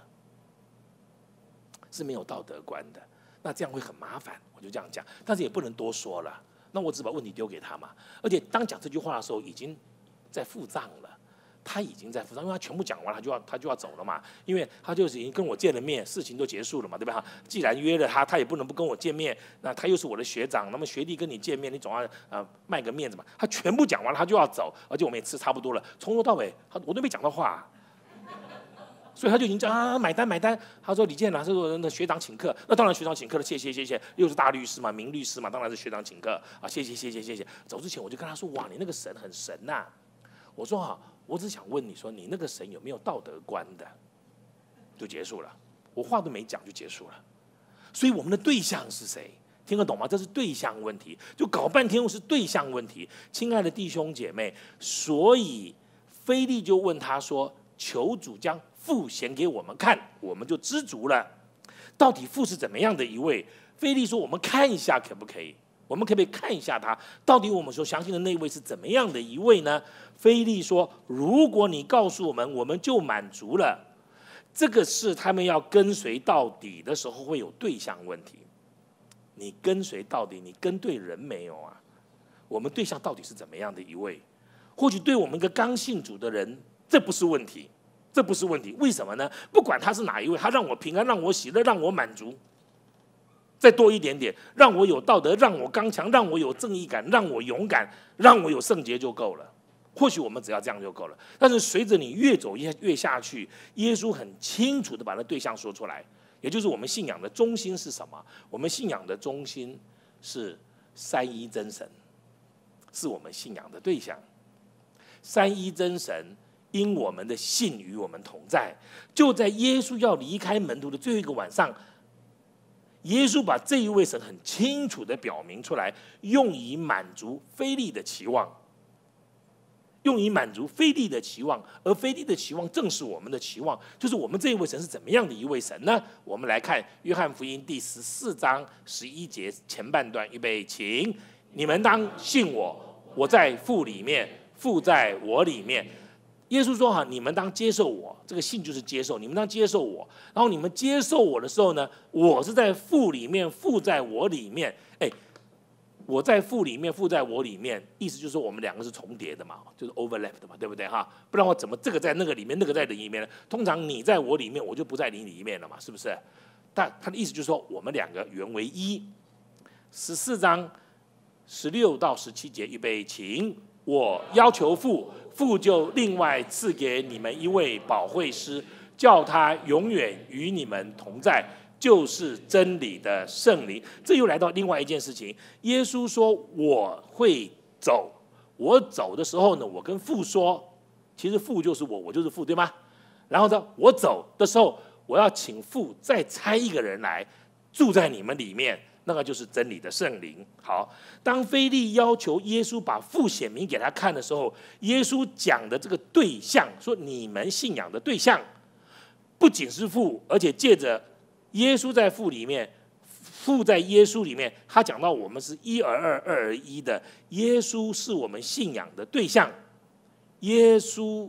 是没有道德观的，那这样会很麻烦。我就这样讲，但是也不能多说了。那我只把问题丢给他嘛。而且当讲这句话的时候，已经在付账了。他已经在付账，因为他全部讲完了，他就要他就要走了嘛。因为他就是已经跟我见了面，事情都结束了嘛，对吧？既然约了他，他也不能不跟我见面。那他又是我的学长，那么学弟跟你见面，你总要呃卖个面子嘛。他全部讲完了，他就要走，而且我们也吃差不多了，从头到尾他我都没讲到话，所以他就已经讲啊买单买单。他说李健啊，是我的学长请客，那当然学长请客了，谢谢谢谢，又是大律师嘛，名律师嘛，当然是学长请客啊，谢谢谢谢谢谢。走之前我就跟他说，哇，你那个神很神呐、啊。我说哈，我只想问你说，你那个神有没有道德观的？就结束了，我话都没讲就结束了。所以我们的对象是谁？听得懂吗？这是对象问题，就搞半天是对象问题。亲爱的弟兄姐妹，所以腓利就问他说：“求主将父显给我们看，我们就知足了。”到底父是怎么样的一位？腓利说：“我们看一下可不可以？我们可不可以看一下他？到底我们所相信的那位是怎么样的一位呢？”腓利说：“如果你告诉我们，我们就满足了。”这个是他们要跟随到底的时候会有对象问题。你跟随到底，你跟对人没有啊？我们对象到底是怎么样的一位？或许对我们一个刚信主的人，这不是问题，这不是问题。为什么呢？不管他是哪一位，他让我平安，让我喜乐，让我满足。再多一点点，让我有道德，让我刚强，让我有正义感，让我勇敢，让我有圣洁就够了。或许我们只要这样就够了。但是随着你越走越越下去，耶稣很清楚的把那对象说出来，也就是我们信仰的中心是什么？我们信仰的中心是三一真神，是我们信仰的对象。三一真神因我们的信与我们同在，就在耶稣要离开门徒的最后一个晚上，耶稣把这一位神很清楚的表明出来，用以满足腓利的期望。用以满足腓利的期望，而腓利的期望正是我们的期望，就是我们这一位神是怎么样的一位神呢？我们来看约翰福音第十四章十一节前半段，预备，请。你们当信我，我在父里面，父在我里面。耶稣说哈，你们当接受我，这个信就是接受，你们当接受我。然后你们接受我的时候呢，我是在父里面，父在我里面。哎。我在父里面，父在我里面，意思就是说我们两个是重叠的嘛，就是 overlap 的嘛，对不对哈？不然我怎么这个在那个里面，那个在里面呢？通常你在我里面，我就不在你里面了嘛，是不是？但他的意思就是说，我们两个原为一。十四章十六到十七节，预备，请。我要求父，父就另外赐给你们一位保惠师，叫他永远与你们同在。就是真理的圣灵。这又来到另外一件事情，耶稣说我会走，我走的时候呢，我跟父说，其实父就是我，我就是父，对吗？然后呢，我走的时候，我要请父再差一个人来住在你们里面，那个就是真理的圣灵。好，当腓利要求耶稣把父显明给他看的时候，耶稣讲的这个对象，说你们信仰的对象，不仅是父，而且借着耶稣在父里面，父在耶稣里面，他讲到我们是一而二，二而一的。耶稣是我们信仰的对象，耶稣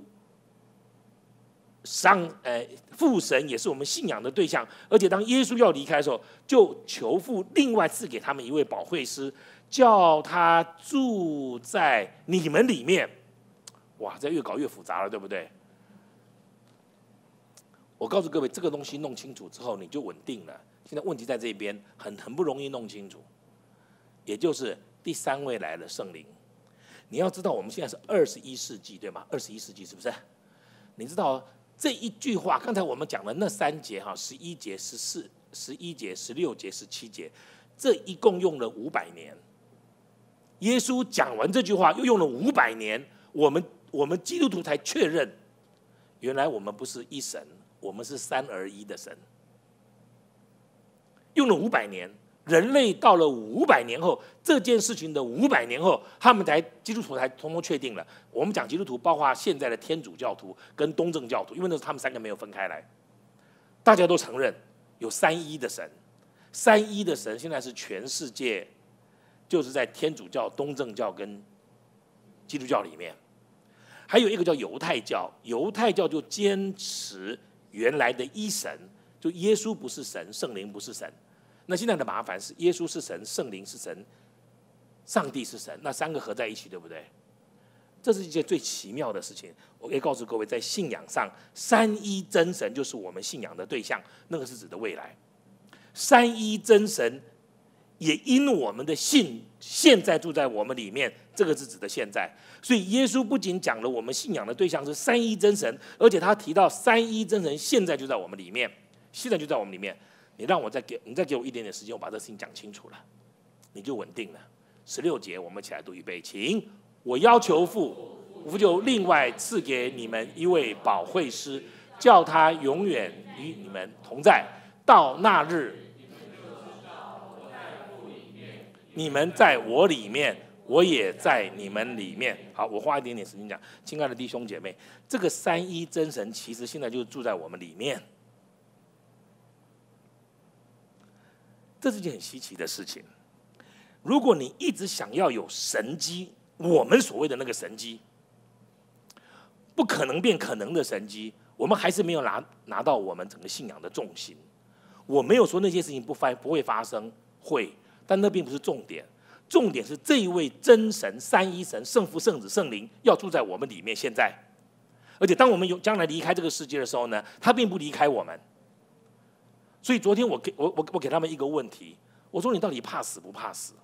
上呃父神也是我们信仰的对象。而且当耶稣要离开的时候，就求父另外赐给他们一位保惠师，叫他住在你们里面。哇，这越搞越复杂了，对不对？我告诉各位，这个东西弄清楚之后，你就稳定了。现在问题在这边，很很不容易弄清楚，也就是第三位来了，圣灵。你要知道，我们现在是二十一世纪，对吗？二十一世纪是不是？你知道这一句话，刚才我们讲的那三节哈，十一节、十四、十一节、十六节、十七节，这一共用了五百年。耶稣讲完这句话，又用了五百年，我们我们基督徒才确认，原来我们不是一神。我们是三而一的神，用了五百年，人类到了五百年后，这件事情的五百年后，他们才基督徒才通通确定了。我们讲基督徒，包括现在的天主教徒跟东正教徒，因为那是他们三个没有分开来，大家都承认有三一的神，三一的神现在是全世界就是在天主教、东正教跟基督教里面。还有一个叫犹太教，犹太教就坚持原来的一神，就耶稣不是神，圣灵不是神。那现在的麻烦是，耶稣是神，圣灵是神，上帝是神，那三个合在一起，对不对？这是一件最奇妙的事情。我可以告诉各位，在信仰上，三一真神就是我们信仰的对象，那个是指的未来。三一真神也因我们的信，现在住在我们里面，这个是指的现在。所以耶稣不仅讲了我们信仰的对象是三一真神，而且他提到三一真神现在就在我们里面，现在就在我们里面。你让我再给你再给我一点点时间，我把这事情讲清楚了，你就稳定了。十六节，我们一起来读预备，请。我要求父，父就另外赐给你们一位保惠师，叫他永远与你们同在。到那日，你们在我里面，我也在你们里面。好，我花一点点时间讲，亲爱的弟兄姐妹，这个三一真神其实现在就住在我们里面，这是件很稀奇的事情。如果你一直想要有神迹，我们所谓的那个神迹，不可能变可能的神迹，我们还是没有拿拿到我们整个信仰的重心。我没有说那些事情不发不会发生，会，但那并不是重点。重点是这一位真神三一神圣父圣子圣灵要住在我们里面。现在，而且当我们有将来离开这个世界的时候呢，他并不离开我们。所以昨天我给我我我给他们一个问题，我说你到底怕死不怕死？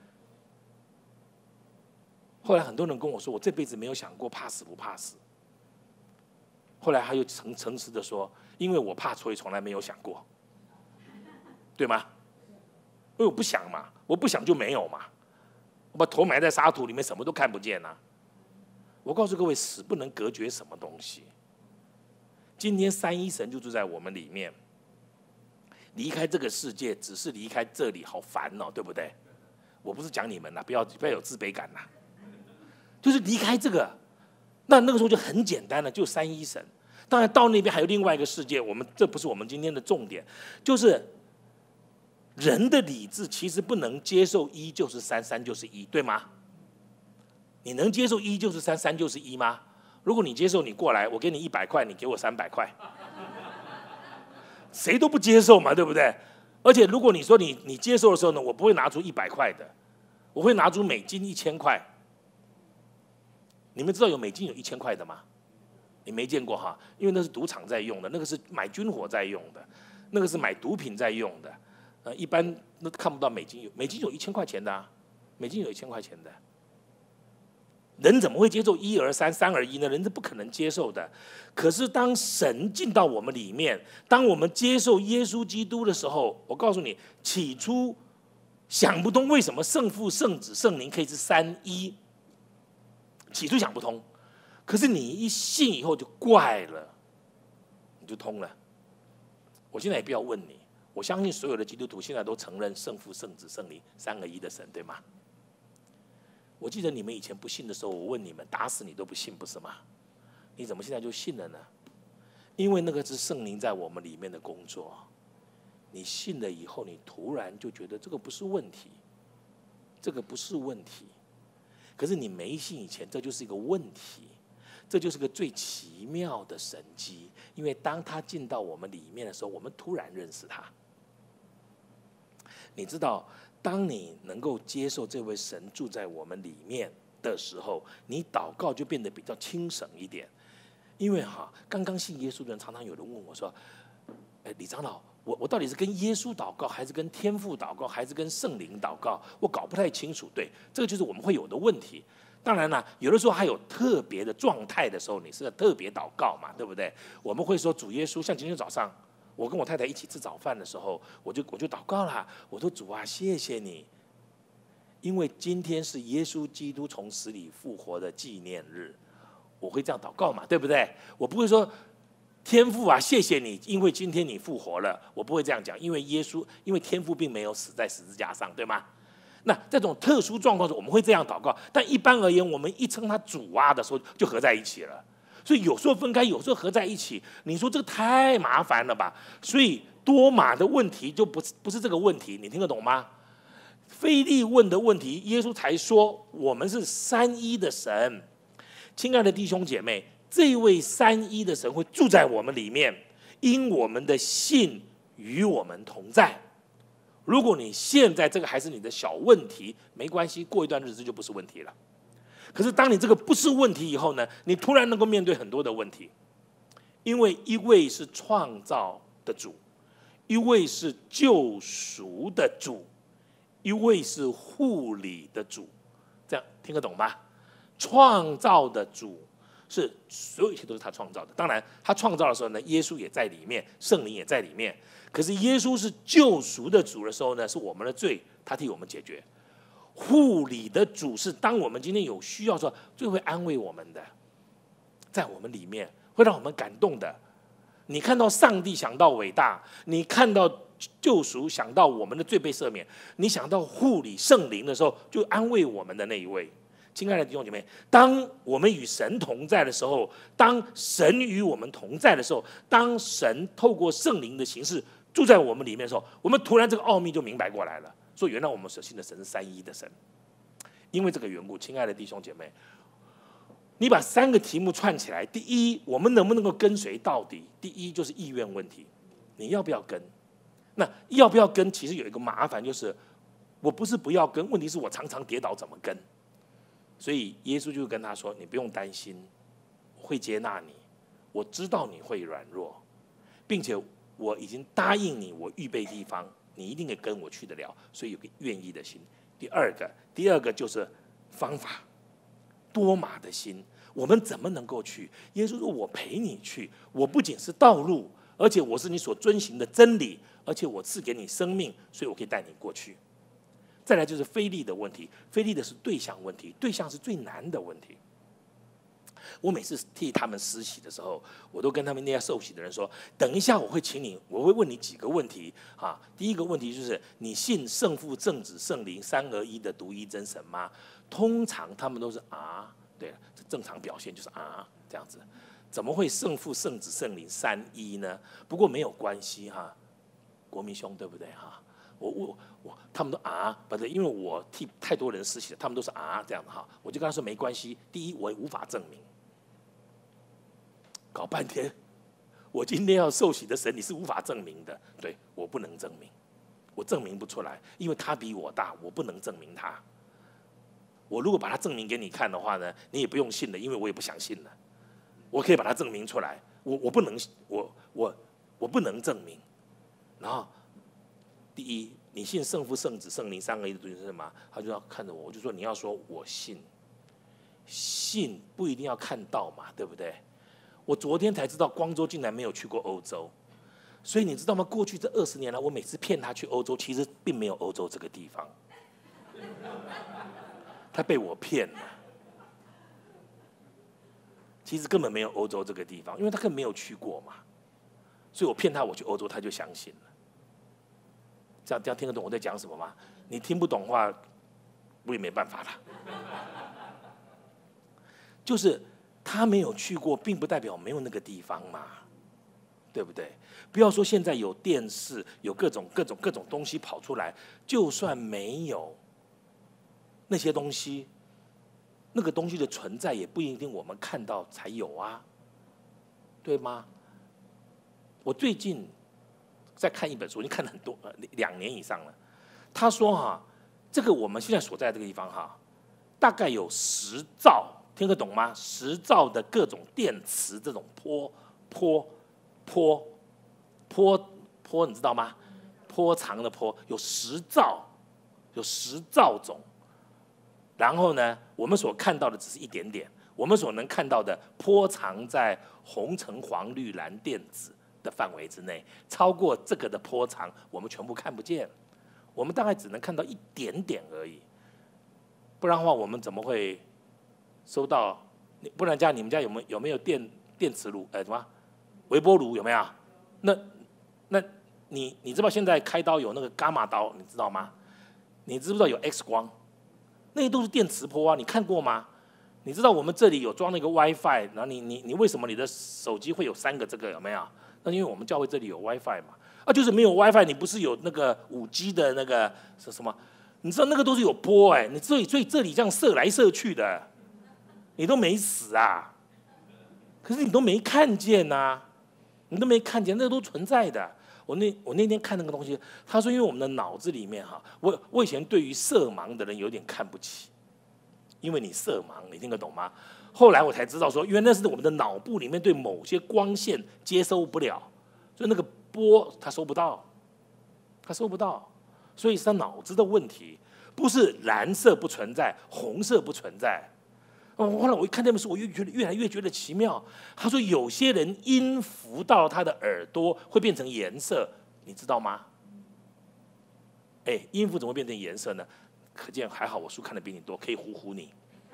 后来很多人跟我说，我这辈子没有想过怕死不怕死。后来他又诚诚实的说，因为我怕，所以从来没有想过，对吗？因为我不想嘛，我不想就没有嘛，我把头埋在沙土里面，什么都看不见啊。我告诉各位，死不能隔绝什么东西。今天三一神就住在我们里面，离开这个世界，只是离开这里，好烦哦，对不对？我不是讲你们啦，不要不要有自卑感啦。就是离开这个，那那个时候就很简单了，就三一神。当然到那边还有另外一个世界，我们这不是我们今天的重点，就是人的理智其实不能接受一就是三，三就是一，对吗？你能接受一就是三，三就是一吗？如果你接受，你过来，我给你一百块，你给我三百块，谁都不接受嘛，对不对？而且如果你说你你接受的时候呢，我不会拿出一百块的，我会拿出美金一千块。你们知道有美金有一千块的吗？你没见过哈，因为那是赌场在用的，那个是买军火在用的，那个是买毒品在用的。呃，一般都看不到美金有，美金有一千块钱的啊，美金有一千块钱的。人怎么会接受一而三，三而一呢？人是不可能接受的。可是当神进到我们里面，当我们接受耶稣基督的时候，我告诉你，起初想不通为什么圣父、圣子、圣灵可以是三一。起初想不通，可是你一信以后就怪了，你就通了。我现在也不要问你，我相信所有的基督徒现在都承认圣父、圣子、圣灵三而一的神，对吗？我记得你们以前不信的时候，我问你们，打死你都不信，不是吗？你怎么现在就信了呢？因为那个是圣灵在我们里面的工作。你信了以后，你突然就觉得这个不是问题，这个不是问题。可是你没信以前，这就是一个问题，这就是个最奇妙的神迹。因为当他进到我们里面的时候，我们突然认识他。你知道，当你能够接受这位神住在我们里面的时候，你祷告就变得比较轻省一点。因为哈，刚刚信耶稣的人，常常有人问我说：“哎，李长老，我我到底是跟耶稣祷告，还是跟天父祷告，还是跟圣灵祷告？我搞不太清楚。”对，这个就是我们会有的问题。当然了，有的时候还有特别的状态的时候，你是要特别祷告嘛，对不对？我们会说主耶稣，像今天早上，我跟我太太一起吃早饭的时候，我就我就祷告啦，我说主啊，谢谢你，因为今天是耶稣基督从死里复活的纪念日，我会这样祷告嘛，对不对？我不会说天父啊，谢谢你，因为今天你复活了，我不会这样讲，因为耶稣，因为天父并没有死在十字架上，对吗？那这种特殊状况时，我们会这样祷告，但一般而言，我们一称他主啊的时候，就合在一起了。所以有时候分开，有时候合在一起，你说这个太麻烦了吧？所以多马的问题就不是不是这个问题，你听得懂吗？ 腓利问的问题，耶稣才说我们是三一的神。亲爱的弟兄姐妹，这位三一的神会住在我们里面，因我们的信与我们同在。如果你现在这个还是你的小问题，没关系，过一段日子就不是问题了。可是当你这个不是问题以后呢，你突然能够面对很多的问题，因为一位是创造的主，一位是救赎的主，一位是护理的主，这样听得懂吗？创造的主是所有一切都是他创造的，当然他创造的时候呢，耶稣也在里面，圣灵也在里面。可是耶稣是救赎的主的时候呢，是我们的罪，他替我们解决。护理的主是当我们今天有需要的时候，最会安慰我们的，在我们里面会让我们感动的。你看到上帝想到伟大，你看到救赎想到我们的罪被赦免，你想到护理圣灵的时候，就安慰我们的那一位。亲爱的弟兄姐妹，当我们与神同在的时候，当神与我们同在的时候，当神透过圣灵的形式住在我们里面的时候，我们突然这个奥秘就明白过来了。说原来我们所信的神是三一的神。因为这个缘故，亲爱的弟兄姐妹，你把三个题目串起来，第一，我们能不能够跟随到底？第一就是意愿问题，你要不要跟？那要不要跟？其实有一个麻烦，就是我不是不要跟，问题是我常常跌倒，怎么跟？所以耶稣就跟他说：“你不用担心，我会接纳你，我知道你会软弱，并且我已经答应你，我预备地方，你一定可以跟我去得了。所以有个愿意的心。第二个，第二个就是方法，多马的心。我们怎么能够去？耶稣说：我陪你去，我不仅是道路，而且我是你所遵行的真理，而且我赐给你生命，所以我可以带你过去。”再来就是非利的问题，非利的是对象问题，对象是最难的问题。我每次替他们施洗的时候，我都跟他们那些受洗的人说：等一下我会请你，我会问你几个问题啊。第一个问题就是：你信圣父、圣子、圣灵三而一的独一真神吗？通常他们都是啊，对了，正常表现就是啊这样子。怎么会圣父、圣子、圣灵三一呢？不过没有关系哈，国民兄对不对哈？我我我，他们都啊，不对，因为我替太多人施洗了，他们都是啊这样的哈，我就跟他说没关系。第一，我也无法证明，搞半天，我今天要受洗的神你是无法证明的，对我不能证明，我证明不出来，因为他比我大，我不能证明他。我如果把他证明给你看的话呢，你也不用信了，因为我也不想信了。我可以把它证明出来，我我不能，我我我不能证明，然后。第一，你信圣父、圣子、圣灵三个一的独一真神吗？他就要看着我，我就说你要说我信，信不一定要看到嘛，对不对？我昨天才知道光州竟然没有去过欧洲，所以你知道吗？过去这二十年来，我每次骗他去欧洲，其实并没有欧洲这个地方，他被我骗了，其实根本没有欧洲这个地方，因为他根本没有去过嘛，所以我骗他我去欧洲，他就相信了。这样这样听得懂我在讲什么吗？你听不懂的话，我也没办法了。就是他没有去过，并不代表没有那个地方嘛，对不对？不要说现在有电视，有各种各种各种东西跑出来，就算没有那些东西，那个东西的存在也不一定我们看到才有啊，对吗？我最近。在看一本书，已经看了很多，呃，两年以上了。他说哈、啊，这个我们现在所在这个地方哈，大概有十兆，听得懂吗？十兆的各种电磁这种波波波波波，你知道吗？波长的波有十兆，有十兆种。然后呢，我们所看到的只是一点点，我们所能看到的波长在红橙黄绿蓝靛紫的范围之内，超过这个的波长，我们全部看不见，我们大概只能看到一点点而已。不然的话，我们怎么会收到？不然家你们家有没有有没有电电磁炉？呃，什么微波炉有没有？那那你你知道现在开刀有那个伽马刀，你知道吗？你知不知道有 X 光？那些都是电磁波啊，你看过吗？你知道我们这里有装那个 WiFi， 然后你你你为什么你的手机会有三个这个有没有？那因为我们教会这里有 WiFi 嘛，啊，就是没有 WiFi， 你不是有那个五 G 的那个是什么你知道那个都是有波哎，你所以所以这里这样射来射去的，你都没死啊，可是你都没看见呐、啊，你都没看见，那个都存在的。我那我那天看那个东西，他说因为我们的脑子里面哈，我我以前对于色盲的人有点看不起，因为你色盲，你听得懂吗？后来我才知道说，因为那是我们的脑部里面对某些光线接收不了，所以那个波它收不到，它收不到，所以是他脑子的问题，不是蓝色不存在，红色不存在。哦，后来我一看这本书，我越觉得越来越觉得奇妙。他说有些人音符到他的耳朵会变成颜色，你知道吗？哎，音符怎么变成颜色呢？可见还好我书看的比你多，可以唬唬你。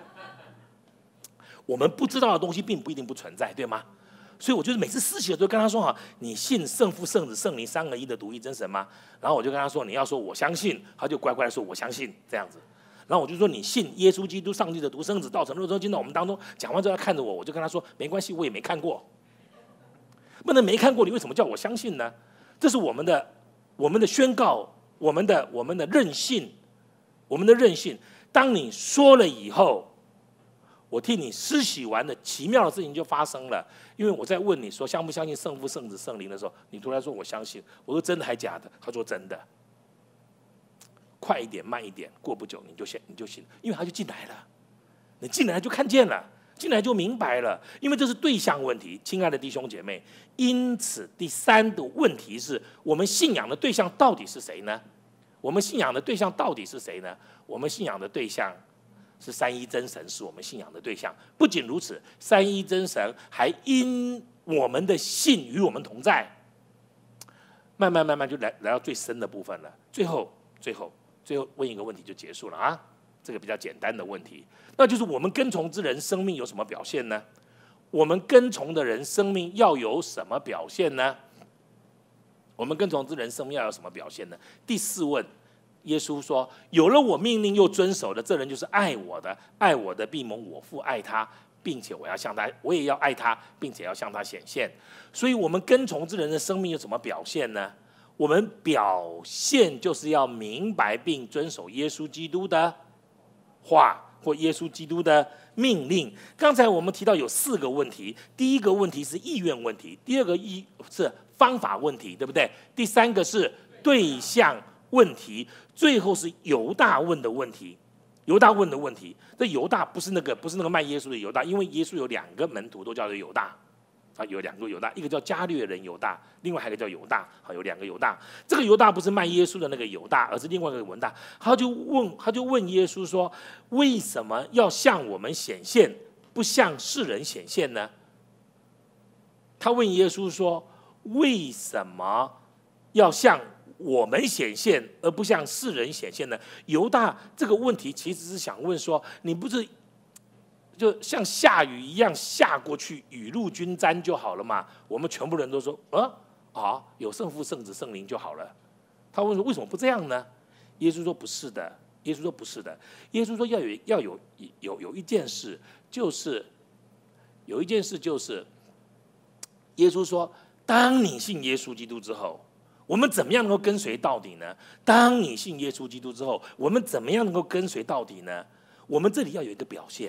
我们不知道的东西并不一定不存在，对吗？所以我就是每次私习的时候跟他说哈，你信圣父、圣子、圣灵三而一的独一真神吗？然后我就跟他说，你要说我相信，他就乖乖的说我相信这样子。然后我就说你信耶稣基督上帝的独生子道成肉身进到我们当中，讲完之后他看着我，我就跟他说没关系，我也没看过。不能没看过，你为什么叫我相信呢？这是我们的我们的宣告，我们的我们的任性，我们的任性。当你说了以后，我替你施洗完了，奇妙的事情就发生了。因为我在问你说相不相信圣父、圣子、圣灵的时候，你突然说我相信。我说真的还假的？他说真的。快一点，慢一点，过不久你就信，你就信，因为他就进来了。你进来就看见了，进来就明白了，因为这是对象问题，亲爱的弟兄姐妹。因此，第三个问题是我们信仰的对象到底是谁呢？我们信仰的对象到底是谁呢？我们信仰的对象是三一真神，是我们信仰的对象。不仅如此，三一真神还因我们的信与我们同在。慢慢慢慢就来来到最深的部分了。最后，最后。最后问一个问题就结束了啊，这个比较简单的问题，那就是我们跟从之人生命有什么表现呢？我们跟从的人生命要有什么表现呢？我们跟从之人生命要有什么表现呢？第四问，耶稣说：“有了我命令又遵守的，这人就是爱我的，爱我的必蒙我父爱他，并且我要向他，我也要爱他，并且要向他显现。”所以，我们跟从之人的生命有什么表现呢？我们表现就是要明白并遵守耶稣基督的话或耶稣基督的命令。刚才我们提到有四个问题，第一个问题是意愿问题，第二个意是方法问题，对不对？第三个是对象问题，最后是犹大问的问题。犹大问的问题，这犹大不是那个不是那个卖耶稣的犹大，因为耶稣有两个门徒都叫做犹大。啊，有两个犹大，一个叫加略人犹大，另外还有一个叫犹大。好，有两个犹大。这个犹大不是卖耶稣的那个犹大，而是另外一个犹大。他就问，他就问耶稣说：“为什么要向我们显现，不向世人显现呢？”他问耶稣说：“为什么要向我们显现，而不向世人显现呢？”犹大这个问题其实是想问说：你不是就像下雨一样下过去，雨露均沾就好了嘛？我们全部人都说，啊啊，有圣父、圣子、圣灵就好了。他问说，为什么不这样呢？耶稣说不是的，耶稣说不是的，耶稣说要有要有有有一件事，就是有一件事就是，耶稣说，当你信耶稣基督之后，我们怎么样能够跟随到底呢？当你信耶稣基督之后，我们怎么样能够跟随到底呢？我们这里要有一个表现。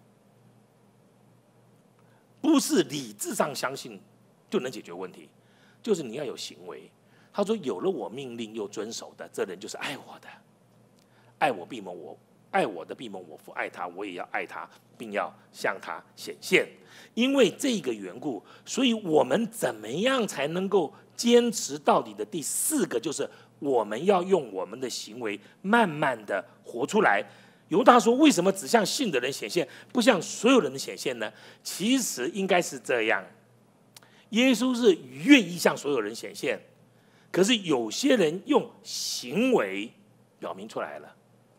不是理智上相信就能解决问题，就是你要有行为。他说：“有了我命令又遵守的，这人就是爱我的。爱我必蒙我，爱我的必蒙我父爱他，我也要爱他，并要向他显现。因为这个缘故，所以我们怎么样才能够坚持到底的第四个，就是我们要用我们的行为慢慢的活出来。”犹大说：“为什么只向信的人显现，不向所有人的显现呢？”其实应该是这样，耶稣是愿意向所有人显现，可是有些人用行为表明出来了。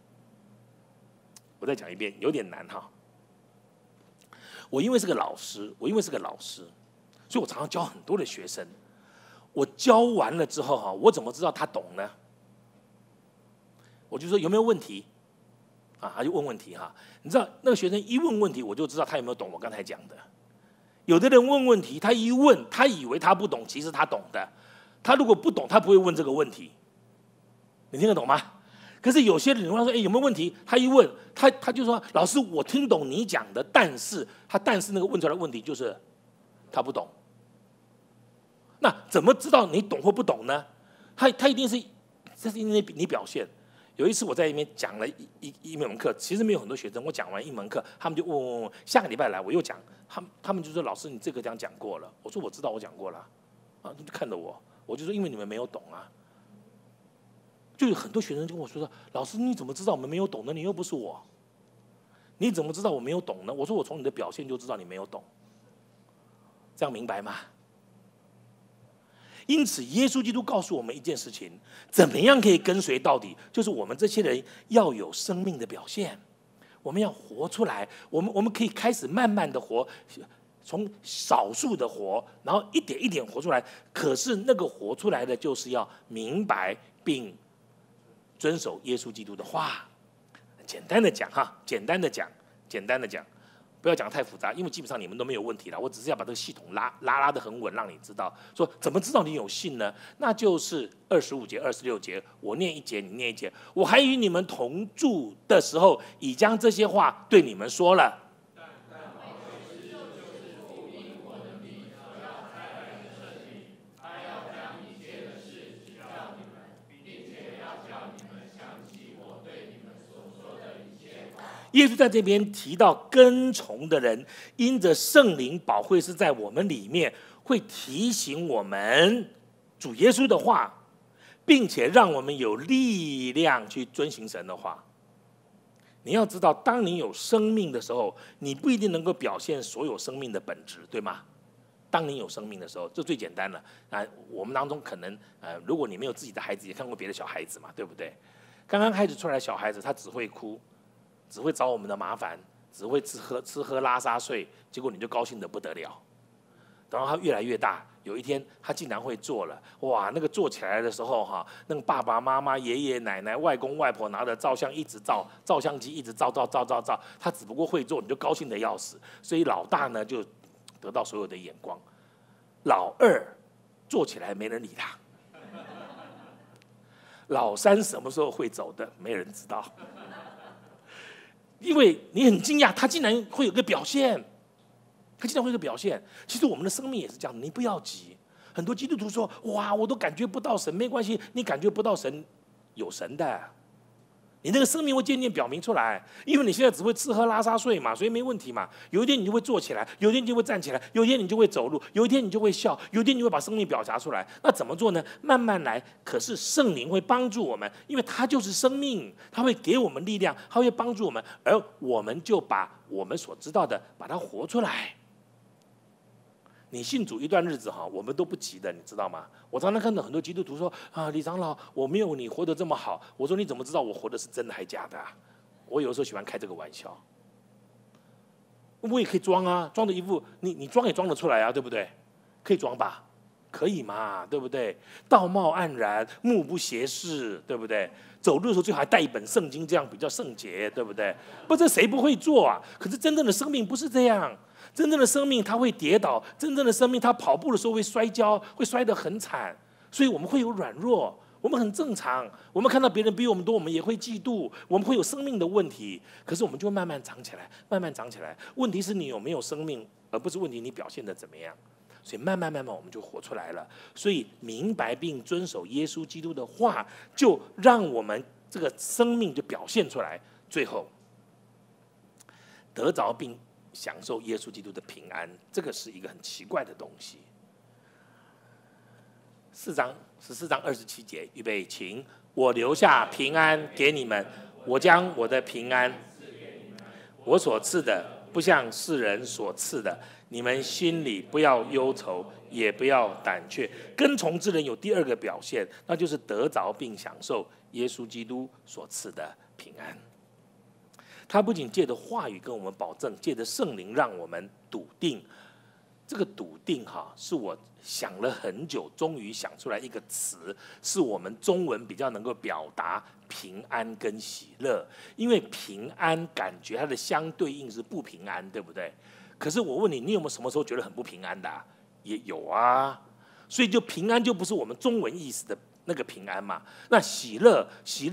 我再讲一遍，有点难哈。我因为是个老师，我因为是个老师，所以我常常教很多的学生。我教完了之后哈，我怎么知道他懂呢？我就说有没有问题？啊，他就问问题哈，你知道那个学生一问问题，我就知道他有没有懂我刚才讲的。有的人问问题，他一问，他以为他不懂，其实他懂的。他如果不懂，他不会问这个问题。你听得懂吗？ 可是有些人问他说：“哎，有没有问题？”他一问，他他就说：“老师，我听懂你讲的，但是他但是那个问出来的问题就是他不懂。那怎么知道你懂或不懂呢？他他一定是这是因为你表现。有一次我在那边讲了一一一门课，其实没有很多学生，我讲完一门课，他们就问问问，下个礼拜来我又讲，他们他们就说：“老师，你这个讲讲过了。”我说：“我知道，我讲过了。”啊，他就看着我，我就说：“因为你们没有懂啊。”就有很多学生就跟我说：“老师，你怎么知道我们没有懂呢？你又不是我，你怎么知道我没有懂呢？”我说：“我从你的表现就知道你没有懂。”这样明白吗？因此，耶稣基督告诉我们一件事情：怎么样可以跟随到底？就是我们这些人要有生命的表现，我们要活出来。我们我们可以开始慢慢的活，从少数的活，然后一点一点活出来。可是那个活出来的，就是要明白并遵守耶稣基督的话。简单的讲哈，简单的讲，简单的讲，不要讲太复杂，因为基本上你们都没有问题了。我只是要把这个系统拉拉拉得很稳，让你知道说怎么知道你有信呢？那就是二十五节、二十六节，我念一节，你念一节。我还与你们同住的时候，已将这些话对你们说了。耶稣在这边提到跟从的人，因着圣灵保惠师在我们里面，会提醒我们主耶稣的话，并且让我们有力量去遵行神的话。你要知道，当你有生命的时候，你不一定能够表现所有生命的本质，对吗？当你有生命的时候，这最简单了。啊，我们当中可能，呃，如果你没有自己的孩子，也看过别的小孩子嘛，对不对？刚刚开始出来的小孩子，他只会哭。只会找我们的麻烦，只会吃喝吃喝拉撒睡，结果你就高兴得不得了。然后他越来越大，有一天他竟然会做了，哇！那个做起来的时候哈，那个爸爸妈妈、爷爷奶奶、外公外婆拿着照相一直照，照相机一直照照照照照，他只不过会做，你就高兴得要死。所以老大呢就得到所有的眼光，老二做起来没人理他，老三什么时候会走的没人知道。因为你很惊讶，他竟然会有个表现，他竟然会有个表现。其实我们的生命也是这样，你不要急。很多基督徒说：“哇，我都感觉不到神。”没关系，你感觉不到神，有神的，你那个生命会渐渐表明出来。因为你现在只会吃喝拉撒睡嘛，所以没问题嘛。有一天你就会坐起来，有一天你就会站起来，有一天你就会走路，有一天你就会笑，有一天你会把生命表达出来。那怎么做呢？慢慢来。可是圣灵会帮助我们，因为他就是生命，他会给我们力量，他会帮助我们，而我们就把我们所知道的把它活出来。你信主一段日子哈，我们都不急的，你知道吗？我常常看到很多基督徒说：“啊，李长老，我没有你活得这么好。”我说：“你怎么知道我活的是真的还假的啊？”我有时候喜欢开这个玩笑。我也可以装啊，装的一副你你装也装得出来啊，对不对？可以装吧？可以嘛，对不对？道貌岸然，目不斜视，对不对？走路的时候最好还带一本圣经，这样比较圣洁，对不对？不知谁不会做啊？可是真正的生命不是这样。真正的生命他会跌倒，真正的生命他跑步的时候会摔跤，会摔得很惨，所以我们会有软弱，我们很正常。我们看到别人比我们多，我们也会嫉妒，我们会有生命的问题，可是我们就会慢慢长起来，慢慢长起来。问题是你有没有生命，而不是问题你表现得怎么样。所以慢慢慢慢我们就活出来了。所以明白并遵守耶稣基督的话，就让我们这个生命就表现出来，最后得着并享受耶稣基督的平安。这个是一个很奇怪的东西。四章十四章二十七节，预备，请。我留下平安给你们，我将我的平安，我所赐的不像世人所赐的。你们心里不要忧愁，也不要胆怯。跟从之人有第二个表现，那就是得着并享受耶稣基督所赐的平安。他不仅借着话语跟我们保证，借着圣灵让我们笃定。这个笃定哈，是我想了很久，终于想出来一个词，是我们中文比较能够表达平安跟喜乐。因为平安感觉它的相对应是不平安，对不对？可是我问你，你有没有什么时候觉得很不平安的啊？也有啊。所以就平安就不是我们中文意思的那个平安嘛。那喜乐，喜乐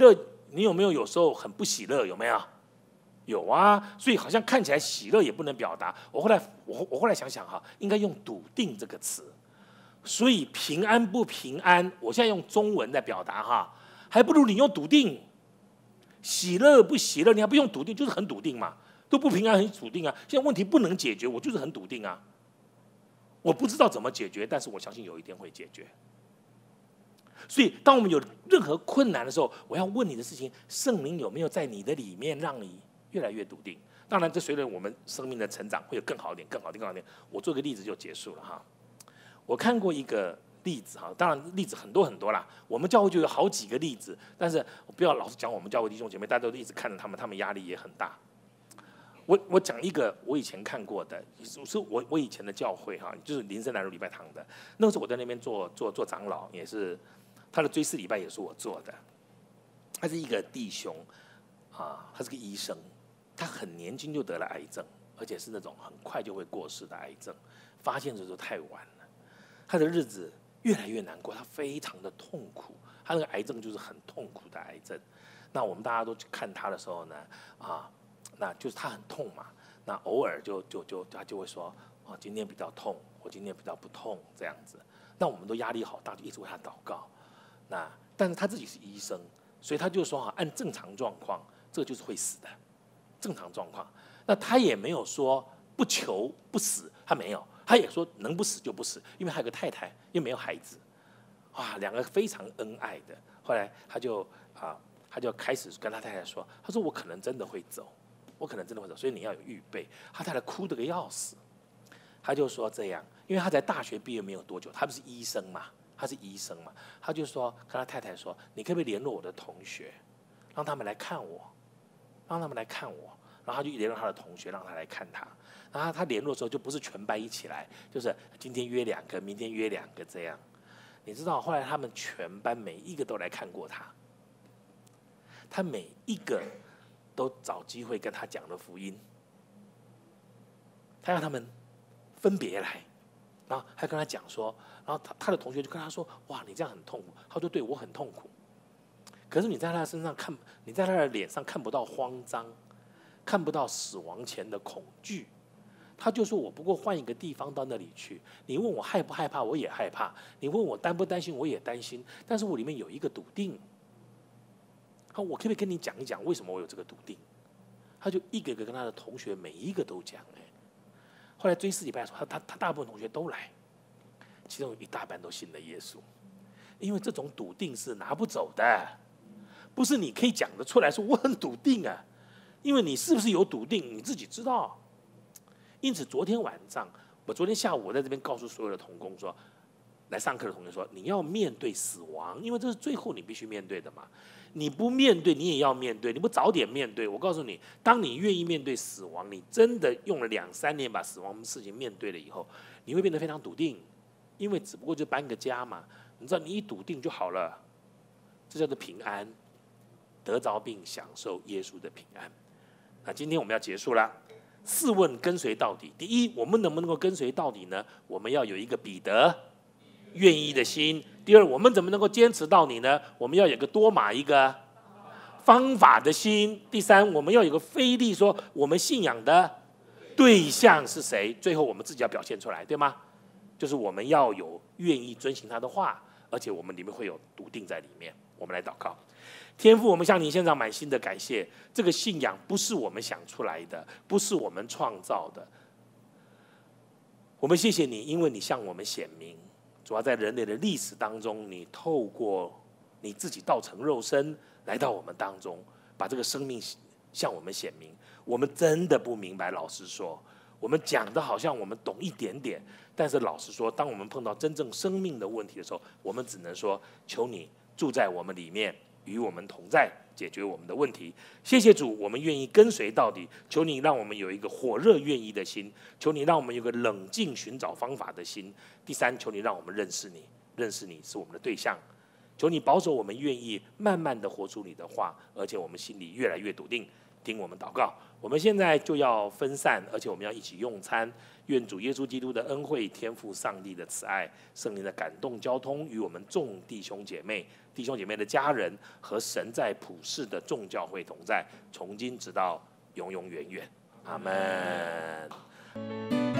你有没有有时候很不喜乐？有没有？有啊，所以好像看起来喜乐也不能表达。我后来我我后来想想哈，应该用笃定这个词。所以平安不平安，我现在用中文在表达哈，还不如你用笃定。喜乐不喜乐，你还不用笃定，就是很笃定嘛，都不平安很笃定啊。现在问题不能解决，我就是很笃定啊。我不知道怎么解决，但是我相信有一天会解决。所以，当我们有任何困难的时候，我要问你的事情，圣灵有没有在你的里面让你越来越笃定？当然，这随着我们生命的成长，会有更好一点、更好一点、更好一点。我做个例子就结束了哈。我看过一个例子哈，当然例子很多很多啦。我们教会就有好几个例子，但是我不要老是讲我们教会弟兄姐妹，大家都一直看着他们，他们压力也很大。我我讲一个我以前看过的，是我我以前的教会哈，就是林森南路礼拜堂的。那个时候我在那边做做做长老，也是他的追思礼拜也是我做的。他是一个弟兄啊，他是个医生，他很年轻就得了癌症，而且是那种很快就会过世的癌症，发现的时候太晚了。他的日子越来越难过，他非常的痛苦。他那个癌症就是很痛苦的癌症。那我们大家都去看他的时候呢，啊，那就是他很痛嘛。那偶尔就就就他就会说，哦，今天比较痛，我今天比较不痛这样子。那我们都压力好大，就一直为他祷告。那但是他自己是医生，所以他就说，按正常状况，这个就是会死的，正常状况。那他也没有说不求不死，他没有。他也说能不死就不死，因为他有个太太，又没有孩子，哇，两个非常恩爱的。后来他就啊，他就开始跟他太太说，他说我可能真的会走，我可能真的会走，所以你要有预备。他太太哭得个要死，他就说这样，因为他在大学毕业没有多久，他不是医生嘛，他是医生嘛，他就说跟他太太说，你可不可以联络我的同学，让他们来看我，让他们来看我。然后他就联络他的同学，让他来看他。然后他联络的时候就不是全班一起来，就是今天约两个，明天约两个这样。你知道后来他们全班每一个都来看过他，他每一个都找机会跟他讲了福音，他让他们分别来，然后还跟他讲说，然后他他的同学就跟他说：“哇，你这样很痛苦。”他说：“对，我很痛苦。”可是你在他的身上看，你在他的脸上看不到慌张，看不到死亡前的恐惧。他就说：“我不过换一个地方到那里去。你问我害不害怕，我也害怕；你问我担不担心，我也担心。但是我里面有一个笃定。好，我可不可以跟你讲一讲为什么我有这个笃定？”他就一个个跟他的同学每一个都讲。哎，后来追思礼拜的时候，他他他大部分同学都来，其中有一大半都信了耶稣。因为这种笃定是拿不走的，不是你可以讲得出来说我很笃定啊，因为你是不是有笃定你自己知道。因此，昨天晚上，我昨天下午我在这边告诉所有的同工说，来上课的同学说，你要面对死亡，因为这是最后你必须面对的嘛。你不面对，你也要面对，你不早点面对，我告诉你，当你愿意面对死亡，你真的用了两三年把死亡事情面对了以后，你会变得非常笃定，因为只不过就搬个家嘛。你知道，你一笃定就好了，这叫做平安，得着并享受耶稣的平安。那今天我们要结束了。试问跟随到底，第一，我们能不能够跟随到底呢？我们要有一个彼得愿意的心。第二，我们怎么能够坚持到底呢？我们要有个多马一个方法的心。第三，我们要有个非力，说我们信仰的对象是谁？最后我们自己要表现出来，对吗？就是我们要有愿意遵行他的话，而且我们里面会有笃定在里面。我们来祷告。天父，我们向你献上满心的感谢。这个信仰不是我们想出来的，不是我们创造的。我们谢谢你，因为你向我们显明，主要在人类的历史当中，你透过你自己道成肉身来到我们当中，把这个生命向我们显明。我们真的不明白，老实说，我们讲的好像我们懂一点点，但是老实说，当我们碰到真正生命的问题的时候，我们只能说，求你住在我们里面，与我们同在，解决我们的问题。谢谢主，我们愿意跟随到底。求你让我们有一个火热愿意的心，求你让我们有个冷静寻找方法的心。第三，求你让我们认识你，认识你是我们的对象。求你保守我们愿意慢慢的活出你的话，而且我们心里越来越笃定。 听我们祷告。我们现在就要分散，而且我们要一起用餐。愿主耶稣基督的恩惠、天父上帝的慈爱、圣灵的感动交通，与我们众弟兄姐妹、弟兄姐妹的家人和神在普世的众教会同在，从今直到永永远远。阿们。